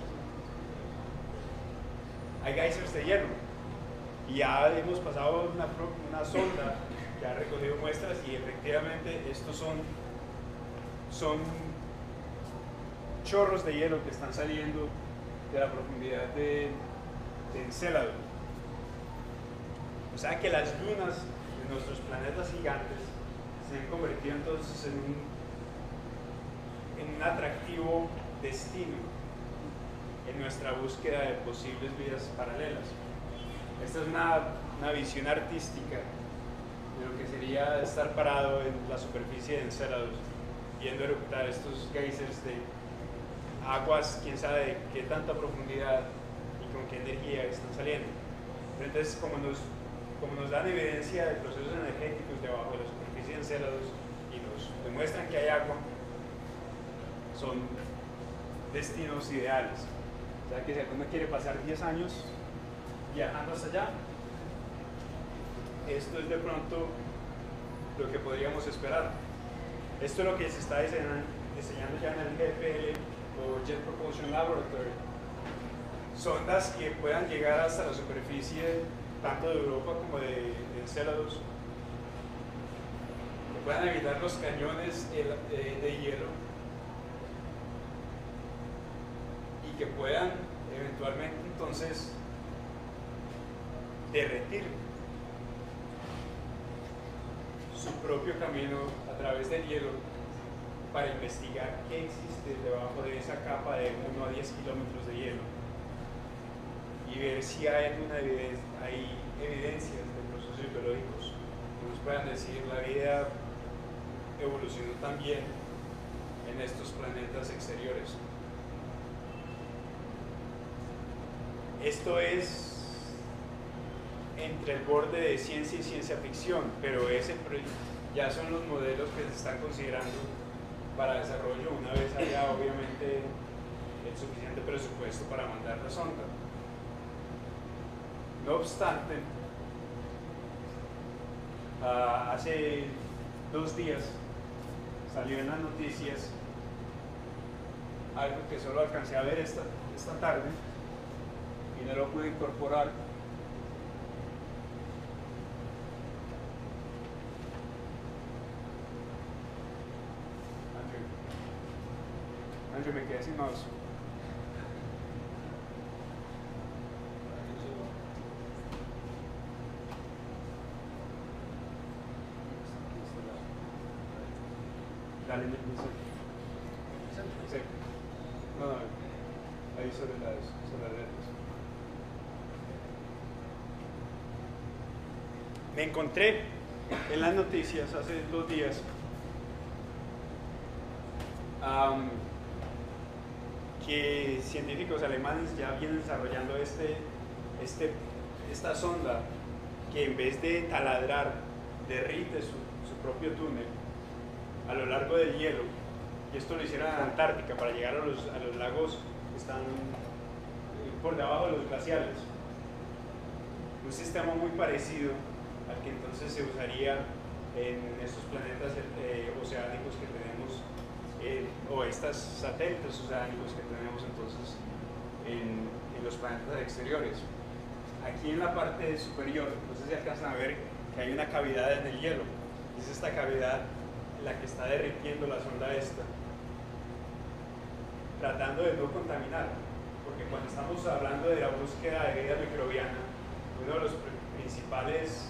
Hay geysers de hielo. Y ya hemos pasado una sonda que ha recogido muestras y efectivamente estos son chorros de hielo que están saliendo de la profundidad de Encélado. O sea que las lunas de nuestros planetas gigantes se han convertido entonces en un atractivo destino en nuestra búsqueda de posibles vidas paralelas. Esta es una visión artística de lo que sería estar parado en la superficie de Encélados viendo eruptar estos geysers de aguas, quién sabe de qué tanta profundidad y con qué energía están saliendo. Pero entonces, como nos dan evidencia de procesos energéticos debajo de la superficie de Encélados y nos demuestran que hay agua, son destinos ideales. O sea que si alguno quiere pasar 10 años viajando hasta allá, esto es de pronto lo que podríamos esperar. Esto es lo que se está diseñando ya en el JPL o Jet Propulsion Laboratory. Sondas que puedan llegar hasta la superficie tanto de Europa como de Encélados, que puedan evitar los cañones de hielo y que puedan eventualmente entonces derretir su propio camino a través del hielo para investigar qué existe debajo de esa capa de 1 a 10 kilómetros de hielo y ver si hay alguna evidencias de procesos biológicos que nos puedan decir, la vida evolucionó también en estos planetas exteriores. Esto es entre el borde de ciencia y ciencia ficción, pero ya son los modelos que se están considerando para desarrollo una vez haya obviamente el suficiente presupuesto para mandar la sonda. No obstante, hace 2 días salió en las noticias algo que solo alcancé a ver esta tarde y no lo pude incorporar. Andrew, me quedé sin mouse. Dale, sí. No, ahí sobre las redes. Me encontré en las noticias hace 2 días que científicos alemanes ya vienen desarrollando esta sonda que en vez de taladrar derrite su propio túnel a lo largo del hielo, y esto lo hicieron en la Antártica para llegar a los lagos que están por debajo de los glaciares. Un sistema muy parecido al que entonces se usaría en estos planetas oceánicos que tenemos, o estos satélites oceánicos que tenemos entonces en los planetas exteriores. Aquí en la parte superior, no sé si alcanzan a ver que hay una cavidad en el hielo. Es esta cavidad la que está derritiendo la sonda esta, tratando de no contaminar, porque cuando estamos hablando de la búsqueda de vida microbiana, una de las principales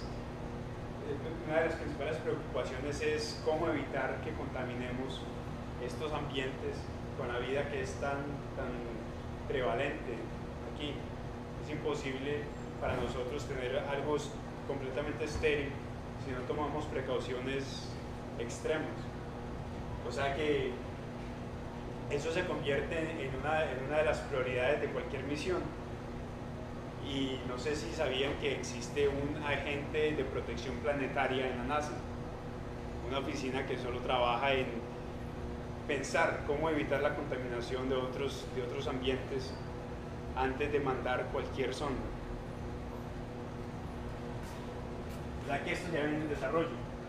preocupaciones es cómo evitar que contaminemos estos ambientes con la vida que es tan prevalente aquí. Es imposible para nosotros tener algo completamente estéril si no tomamos precauciones extremos. O sea que eso se convierte en una de las prioridades de cualquier misión. Y no sé si sabían que existe un agente de protección planetaria en la NASA, una oficina que solo trabaja en pensar cómo evitar la contaminación de otros ambientes antes de mandar cualquier sonda. O sea que esto ya viene en desarrollo.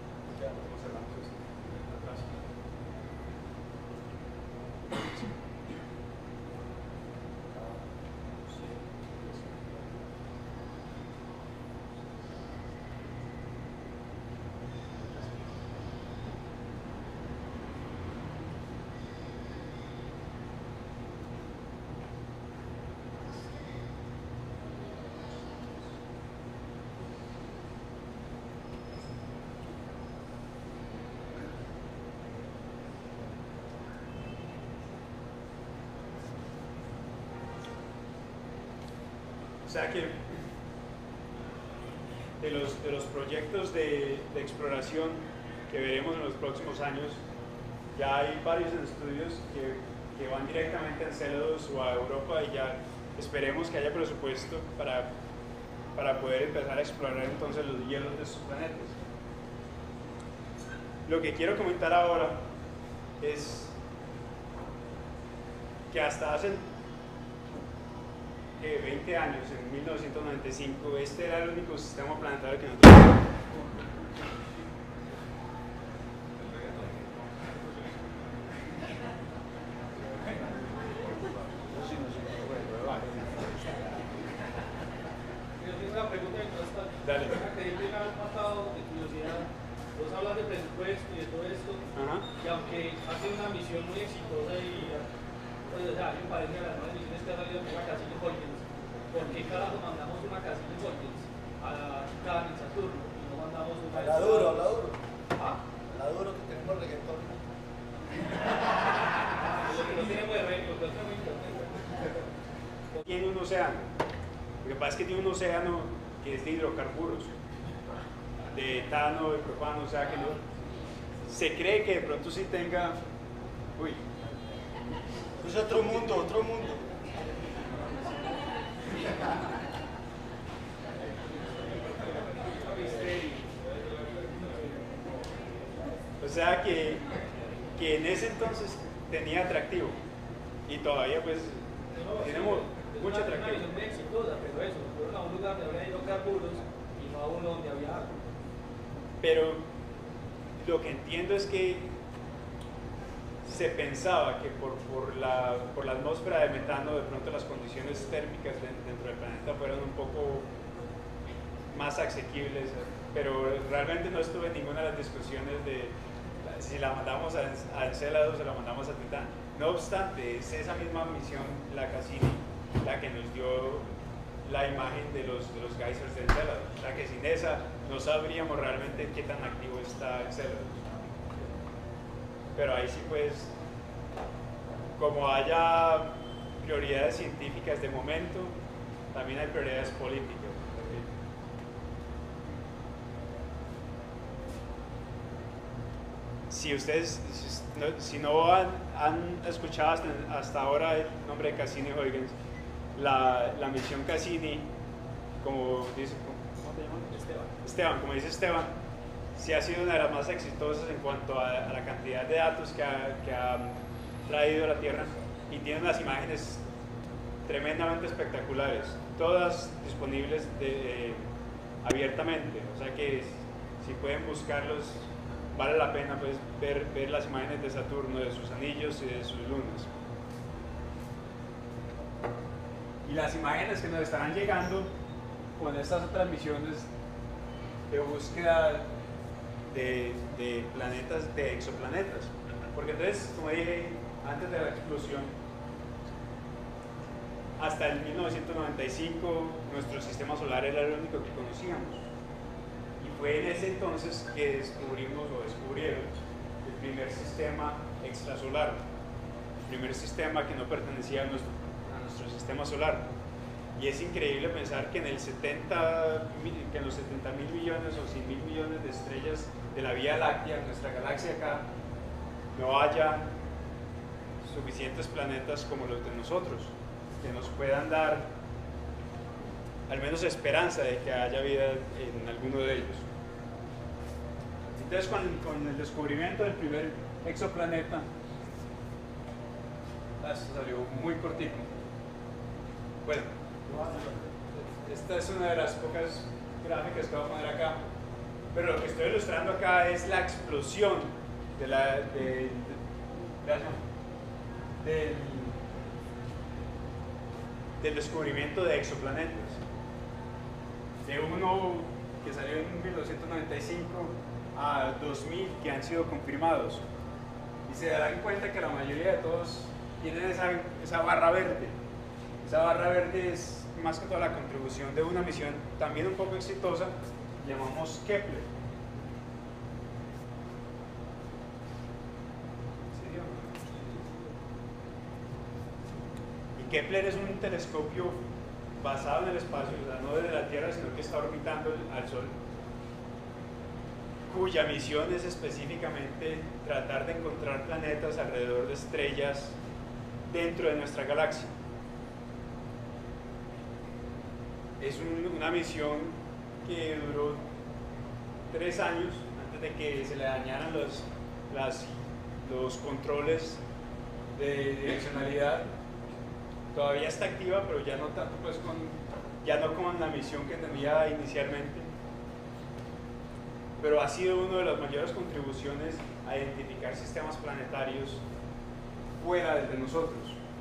O sea que de los proyectos de exploración que veremos en los próximos años, ya hay varios estudios que van directamente a Enceladus o a Europa, y ya esperemos que haya presupuesto para poder empezar a explorar entonces los hielos de estos planetas. Lo que quiero comentar ahora es que hasta hace 20 años, en 1995, este era el único sistema planetario que nosotros teníamos. Yo tengo una pregunta de todas estas. Dale. Que yo tenga pasado de curiosidad. Vos hablas de presupuesto y de todo esto, y aunque hace una misión muy exitosa y pues, o sea, me parece que las nuevas misiones que ha salido con una casilla Hawkins, ¿por qué carajo mandamos una casilla Hawkins a Titán y Saturno y no mandamos una La duro. ¿Ah? La duro que tenemos reggaetón. Lo que no tenemos de reggaetón, lo que no internet. Tiene un océano. Lo que pasa es que tiene un océano que es de hidrocarburos. de etano, de propano, o sea que no, se cree que de pronto sí tenga, uy, Es otro mundo, otro mundo. o sea que en ese entonces tenía atractivo y todavía pues tiene mucho atractivo. Es muy exitosa, pero eso, fueron a un lugar donde había hidrocarburos y no a uno donde había agua. Pero lo que entiendo es que se pensaba que por la atmósfera de metano de pronto las condiciones térmicas dentro del planeta fueran un poco más asequibles, pero realmente no estuve en ninguna de las discusiones de si la mandamos a Encélado o se la mandamos a Titán. No obstante, es esa misma misión, la Cassini, la que nos dio la imagen de los geysers de Encélado. O sea que sin esa no sabríamos realmente qué tan activo está Encélado. Pero ahí sí pues, como haya prioridades científicas de momento, también hay prioridades políticas. Si ustedes, si no han escuchado hasta ahora el nombre de Cassini-Huygens, la misión Cassini, como dice, ¿cómo te llaman? Esteban, como dice Esteban, sí ha sido una de las más exitosas en cuanto a la cantidad de datos que ha traído a la Tierra, y tiene unas imágenes tremendamente espectaculares, todas disponibles abiertamente, o sea que si pueden buscarlos, vale la pena pues, ver las imágenes de Saturno, de sus anillos y de sus lunas. Y las imágenes que nos estarán llegando con estas otras misiones de búsqueda de planetas, de exoplanetas. Porque entonces, como dije antes de la explosión, hasta el 1995 nuestro sistema solar era el único que conocíamos. Y fue en ese entonces que descubrimos o descubrieron el primer sistema extrasolar, el primer sistema que no pertenecía a nuestro sistema solar. Y es increíble pensar que en los 70.000 millones o 100.000 millones de estrellas de la Vía Láctea, nuestra galaxia acá, no haya suficientes planetas como los de nosotros, que nos puedan dar al menos esperanza de que haya vida en alguno de ellos. Entonces, con el descubrimiento del primer exoplaneta, esto salió muy cortito. Bueno, esta es una de las pocas gráficas que voy a poner acá, pero lo que estoy ilustrando acá es la explosión del descubrimiento de exoplanetas. De uno que salió en 1995 a 2000 que han sido confirmados. Y se darán cuenta que la mayoría de todos tienen esa barra verde. Esa barra verde es más que toda la contribución de una misión también un poco exitosa, llamamos Kepler. Y Kepler es un telescopio basado en el espacio, o sea, no desde la Tierra, sino que está orbitando al Sol, cuya misión es específicamente tratar de encontrar planetas alrededor de estrellas dentro de nuestra galaxia. Es una misión que duró 3 años antes de que se le dañaran los controles de direccionalidad. Todavía está activa, pero ya no tanto pues ya no con la misión que tenía inicialmente. Pero ha sido una de las mayores contribuciones a identificar sistemas planetarios fuera de nosotros.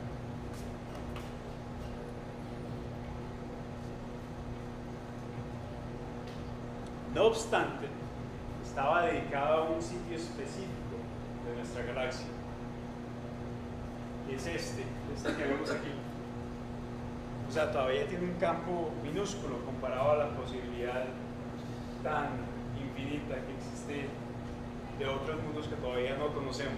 No obstante, estaba dedicado a un sitio específico de nuestra galaxia. Es este que vemos aquí. O sea, todavía tiene un campo minúsculo comparado a la posibilidad tan infinita que existe de otros mundos que todavía no conocemos.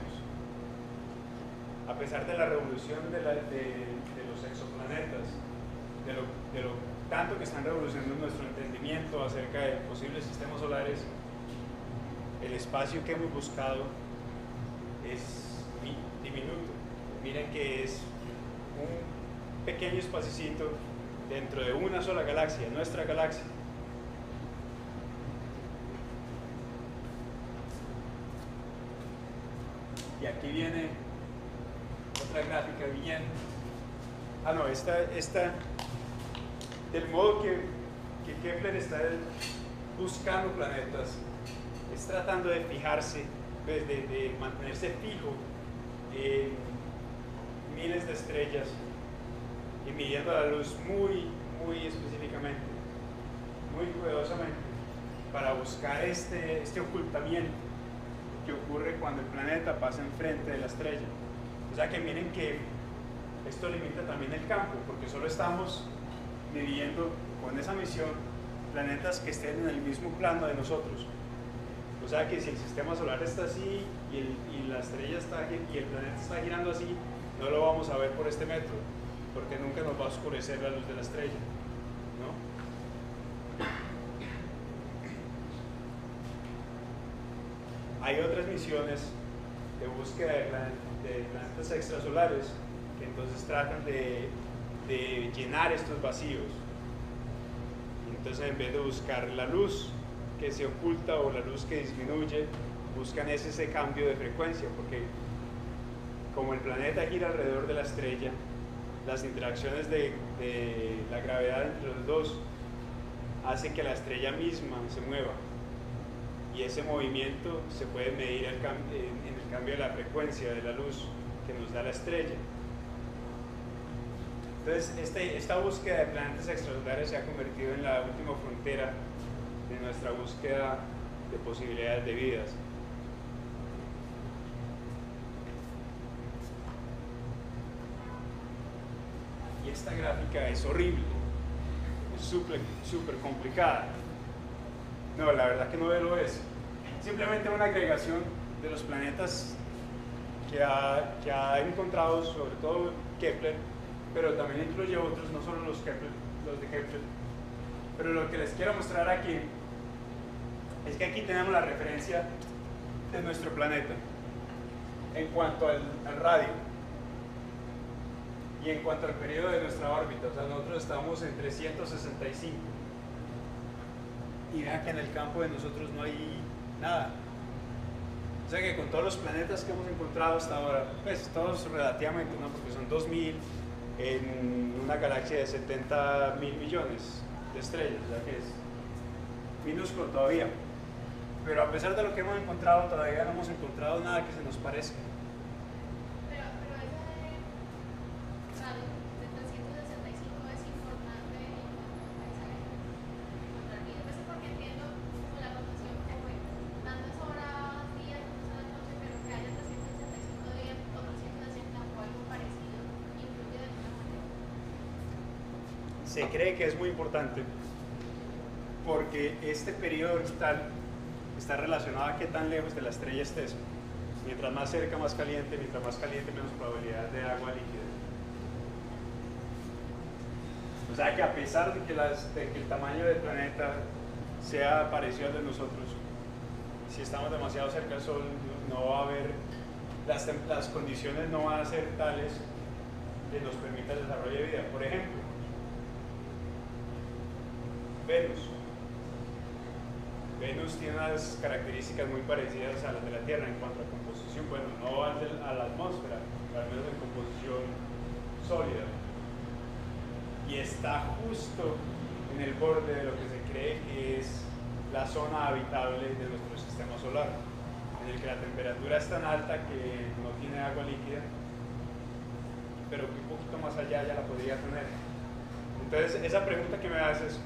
A pesar de la revolución de los exoplanetas, de lo tanto que están revolucionando nuestro entendimiento conocimiento acerca de posibles sistemas solares, el espacio que hemos buscado es diminuto. Miren que es un pequeño espacito dentro de una sola galaxia, nuestra galaxia. Y aquí viene otra gráfica bien. Esta del modo que Kepler está buscando planetas, es tratando de fijarse, de mantenerse fijo en miles de estrellas y midiendo la luz muy específicamente, muy cuidadosamente, para buscar este ocultamiento que ocurre cuando el planeta pasa enfrente de la estrella. O sea que miren que esto limita también el campo, porque solo estamos midiendo con esa misión planetas que estén en el mismo plano de nosotros. O sea que si el sistema solar está así y la estrella y el planeta está girando así, no lo vamos a ver por este método, porque nunca nos va a oscurecer la luz de la estrella, ¿no? Hay otras misiones de búsqueda de planetas extrasolares que entonces tratan de llenar estos vacíos. Entonces, en vez de buscar la luz que se oculta o la luz que disminuye, buscan ese cambio de frecuencia, porque como el planeta gira alrededor de la estrella, las interacciones de la gravedad entre los dos hace que la estrella misma se mueva, y ese movimiento se puede medir en el cambio de la frecuencia de la luz que nos da la estrella. Entonces, esta búsqueda de planetas extrasolares se ha convertido en la última frontera de nuestra búsqueda de posibilidades de vidas. Y esta gráfica es horrible, es súper complicada. No, la verdad que no lo es. Simplemente una agregación de los planetas que ha encontrado, sobre todo Kepler, pero también incluye otros, no solo los de Kepler. Pero lo que les quiero mostrar aquí es que aquí tenemos la referencia de nuestro planeta en cuanto al radio y en cuanto al periodo de nuestra órbita. O sea, nosotros estamos en 365 y vean que en el campo de nosotros no hay nada. O sea que con todos los planetas que hemos encontrado hasta ahora, pues todos relativamente, ¿no? Porque son 2000 en una galaxia de 70.000 millones de estrellas, o sea que es minúsculo todavía. Pero a pesar de lo que hemos encontrado, todavía no hemos encontrado nada que se nos parezca. Pero esa de 365 es importante encontrar bien. No sé por qué entiendo como la rotación que fue tantas horas, días, tantas horas noche, pero que haya 365 días o 360 o algo parecido, influye de alguna manera. Se cree que es muy importante porque este periodo orbital está relacionado a qué tan lejos de la estrella estés. Mientras más cerca, más caliente, mientras más caliente, menos probabilidad de agua líquida. O sea que a pesar de que el tamaño del planeta sea parecido al de nosotros, si estamos demasiado cerca del Sol, no va a haber, las condiciones no van a ser tales que nos permita el desarrollo de vida. Por ejemplo, Venus tiene unas características muy parecidas a las de la Tierra en cuanto a composición, bueno, no a la atmósfera, pero al menos en composición sólida. Y está justo en el borde de lo que se cree que es la zona habitable de nuestro sistema solar, en el que la temperatura es tan alta que no tiene agua líquida, pero que un poquito más allá ya la podría tener. Entonces, esa pregunta que me haces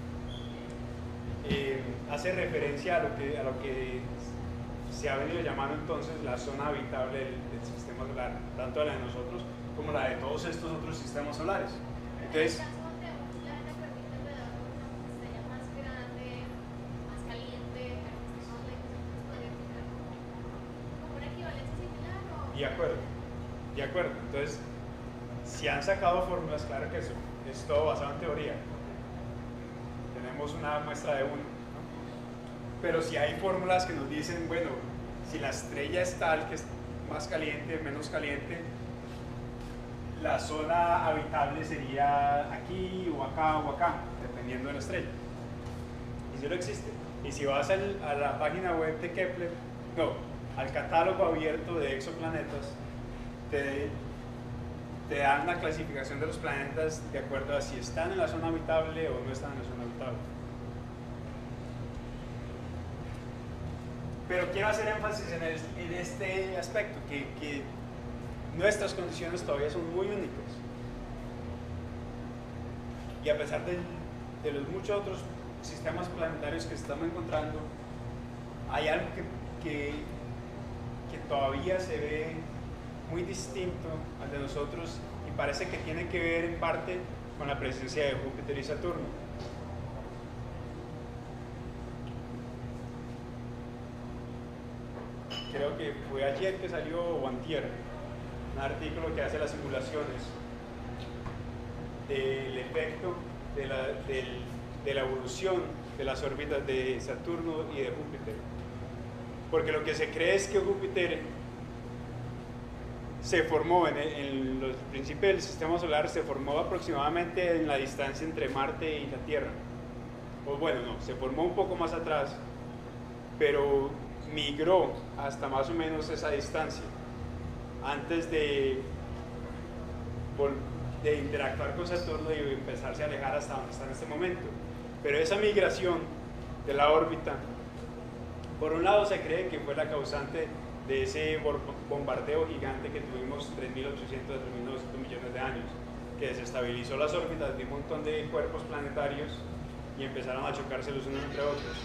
hace referencia a lo que se ha venido llamando entonces la zona habitable del sistema solar, tanto la de nosotros como la de todos estos otros sistemas solares. Entonces, En el caso de un planeta permite alrededor de una estrella más grande, más caliente, pero que esté más lejos, entonces podría tener como una equivalencia similar o... de acuerdo. Entonces, si han sacado fórmulas, claro que eso es todo basado en teoría. tenemos una muestra de uno, ¿no? Pero si hay fórmulas que nos dicen, bueno, si la estrella es tal, que es más caliente, menos caliente, la zona habitable sería aquí o acá, dependiendo de la estrella. Y si no existe. Y si vas a la página web de Kepler, no, al catálogo abierto de exoplanetas, te dan la clasificación de los planetas de acuerdo a si están en la zona habitable o no están en la zona habitable. Pero quiero hacer énfasis en este aspecto, que nuestras condiciones todavía son muy únicas. Y a pesar de los muchos otros sistemas planetarios que estamos encontrando, hay algo que todavía se ve muy distinto al de nosotros y parece que tiene que ver en parte con la presencia de Júpiter y Saturno. Creo que fue ayer que salió, o antier, un artículo que hace las simulaciones del efecto de la evolución de las órbitas de Saturno y de Júpiter. Porque lo que se cree es que Júpiter se formó en el principio del sistema solar, se formó aproximadamente en la distancia entre Marte y la Tierra. O bueno, no, se formó un poco más atrás, pero migró hasta más o menos esa distancia antes de interactuar con Saturno y empezarse a alejar hasta donde está en este momento. Pero esa migración de la órbita, por un lado se cree que fue la causante de ese bombardeo gigante que tuvimos 3.800 a 3.900 millones de años, que desestabilizó las órbitas de un montón de cuerpos planetarios y empezaron a chocarse los unos entre otros.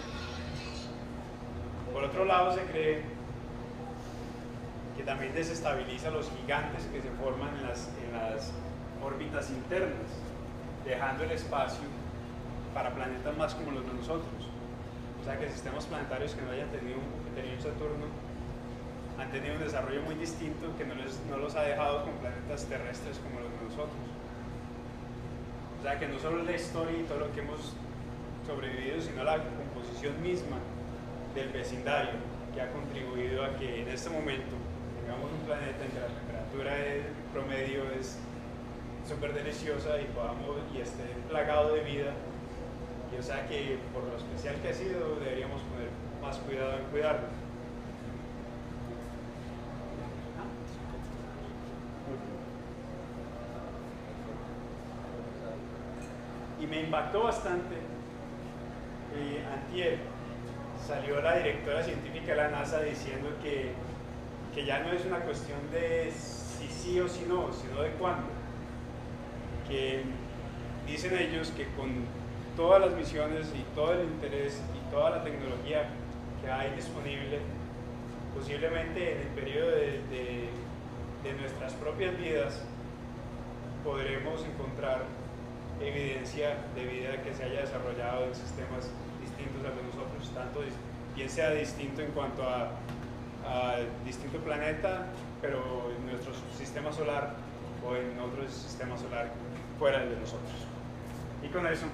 Por otro lado se cree que también desestabiliza los gigantes que se forman en las órbitas internas, dejando el espacio para planetas más como los de nosotros. O sea que sistemas planetarios que no hayan tenido un Júpiter y un Saturno han tenido un desarrollo muy distinto que no los ha dejado con planetas terrestres como los de nosotros. O sea que no solo la historia y todo lo que hemos sobrevivido, sino la composición misma del vecindario que ha contribuido a que en este momento tengamos un planeta en que la temperatura promedio es súper deliciosa y esté plagado de vida. Y o sea que por lo especial que ha sido deberíamos poner más cuidado en cuidarlo. Y me impactó bastante, antier salió la directora científica de la NASA diciendo que ya no es una cuestión de si sí o si no, sino de cuándo. Que dicen ellos que con todas las misiones y todo el interés y toda la tecnología que hay disponible, posiblemente en el periodo de nuestras propias vidas podremos encontrar evidencia de vida que se haya desarrollado en sistemas distintos a los de nosotros, tanto bien sea distinto en cuanto a distinto planeta, pero en nuestro sistema solar o en otro sistema solar fuera del de nosotros. Y con eso,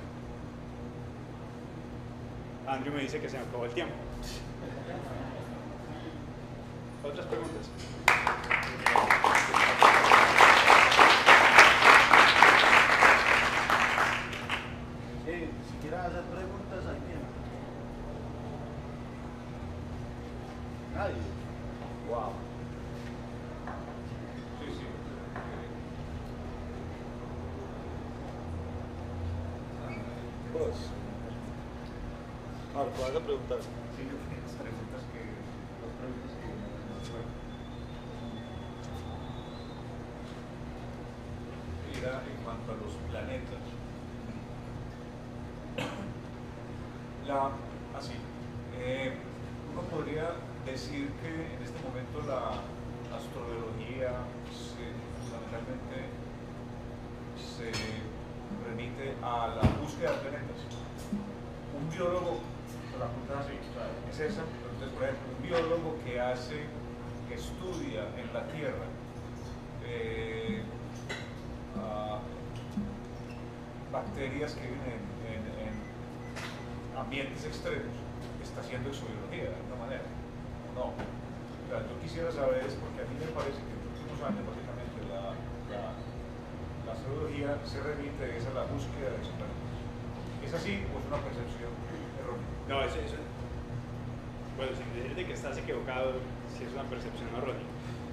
Andrew me dice que se me acabó el tiempo. ¿Otras preguntas? Sí, si quieren hacer preguntas, ¿alguien? Nadie. Wow. Sí, sí. Vos. Marco, vas a preguntar. Sí, las preguntas que era en cuanto a los planetas. Uno podría decir que en este momento la astrobiología fundamentalmente se remite a la búsqueda de planetas. Un biólogo, la pregunta es esa, entonces por ejemplo, un biólogo que estudia en la Tierra bacterias que viven ambientes extremos está haciendo exobiología de alguna manera. No. O sea, yo quisiera saber, es porque a mí me parece que en los últimos años básicamente la astrología se remite a la búsqueda de exoplanetas. ¿Es así o es una percepción errónea? No, bueno, sin decirte que estás equivocado, si es una percepción errónea.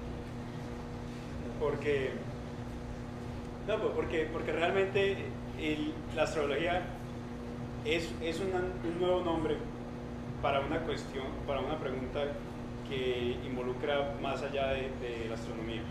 Porque realmente la astrología es un nuevo nombre para una cuestión, para una pregunta que involucra más allá de la astronomía.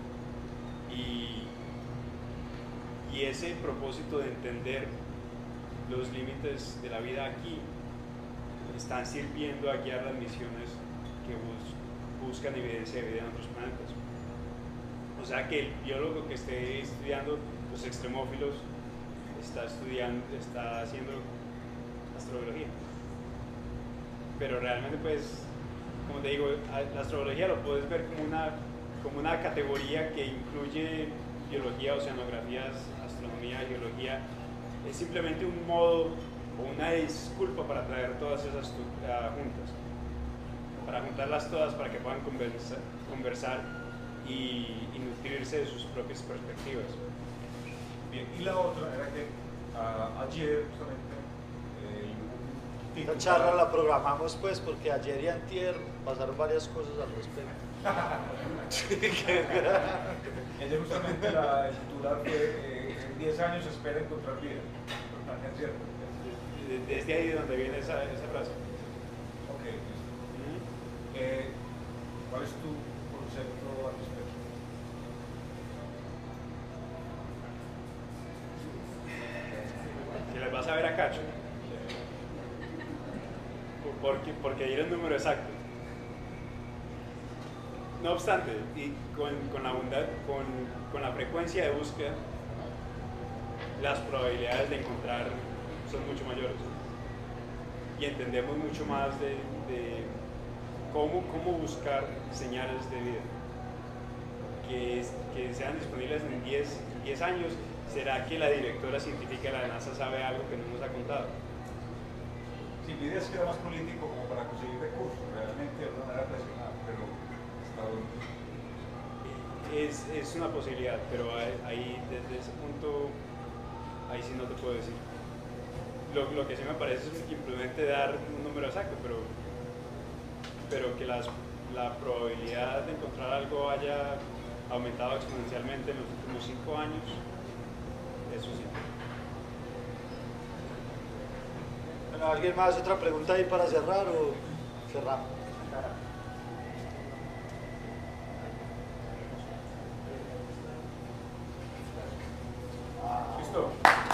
Y ese propósito de entender los límites de la vida aquí están sirviendo a guiar las misiones que buscan evidencia de vida en otros planetas. O sea que el biólogo que esté estudiando los extremófilos está haciendo astrobiología. Pero realmente, pues, como te digo, la astrobiología lo puedes ver como una categoría que incluye biología, oceanografías, astronomía, geología. Es simplemente un modo o una disculpa para traer todas esas juntas, para juntarlas todas para que puedan conversar y nutrirse de sus propias perspectivas. Bien, y la otra era que ayer justamente la charla la programamos pues porque ayer y antier pasaron varias cosas al respecto. Ayer justamente el titular fue en 10 años se espera encontrar vida. ¿Es cierto? Desde ahí donde viene esa frase. Ok, listo. ¿Cuál es tu concepto al respecto? Que les vas a ver a Cacho. Porque ahí era el número exacto. No obstante, y con la bondad, con la frecuencia de búsqueda, las probabilidades de encontrar son mucho mayores. Y entendemos mucho más de cómo buscar señales de vida que sean disponibles en 10 años. ¿Será que la directora científica de la NASA sabe algo que no nos ha contado? Si mi idea es que era más político como para conseguir recursos, realmente de alguna manera presionada, pero es una posibilidad, pero ahí desde ese punto, ahí sí no te puedo decir. Lo que sí me parece es simplemente dar un número exacto, pero que la probabilidad de encontrar algo haya aumentado exponencialmente en los últimos 5 años, eso sí. Bueno, ¿alguien más? ¿Otra pregunta ahí para cerrar o cerramos? ¿Listo?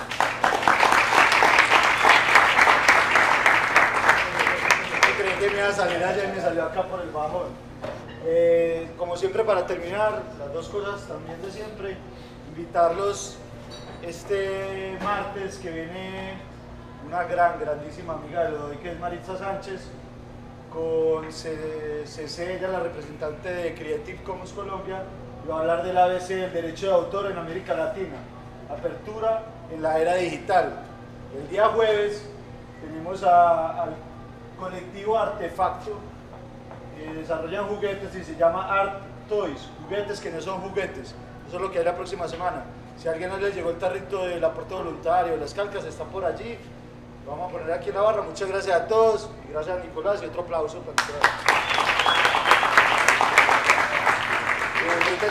Creí que me iba a salir allá y me salió acá por el bajón. Como siempre, para terminar, las dos cosas también de siempre, invitarlos este martes que viene una grandísima amiga de Lodoy, que es Maritza Sánchez, con CC, ella la representante de Creative Commons Colombia, y va a hablar del ABC, el derecho de autor en América Latina, apertura en la era digital. El día jueves tenemos al colectivo Artefacto, que desarrollan juguetes y se llama Art Toys, juguetes que no son juguetes. Eso es lo que hay la próxima semana. Si a alguien no les llegó el tarrito del aporte voluntario, las calcas están por allí. Lo vamos a poner aquí en la barra. Muchas gracias a todos y gracias a Nicolás y otro aplauso para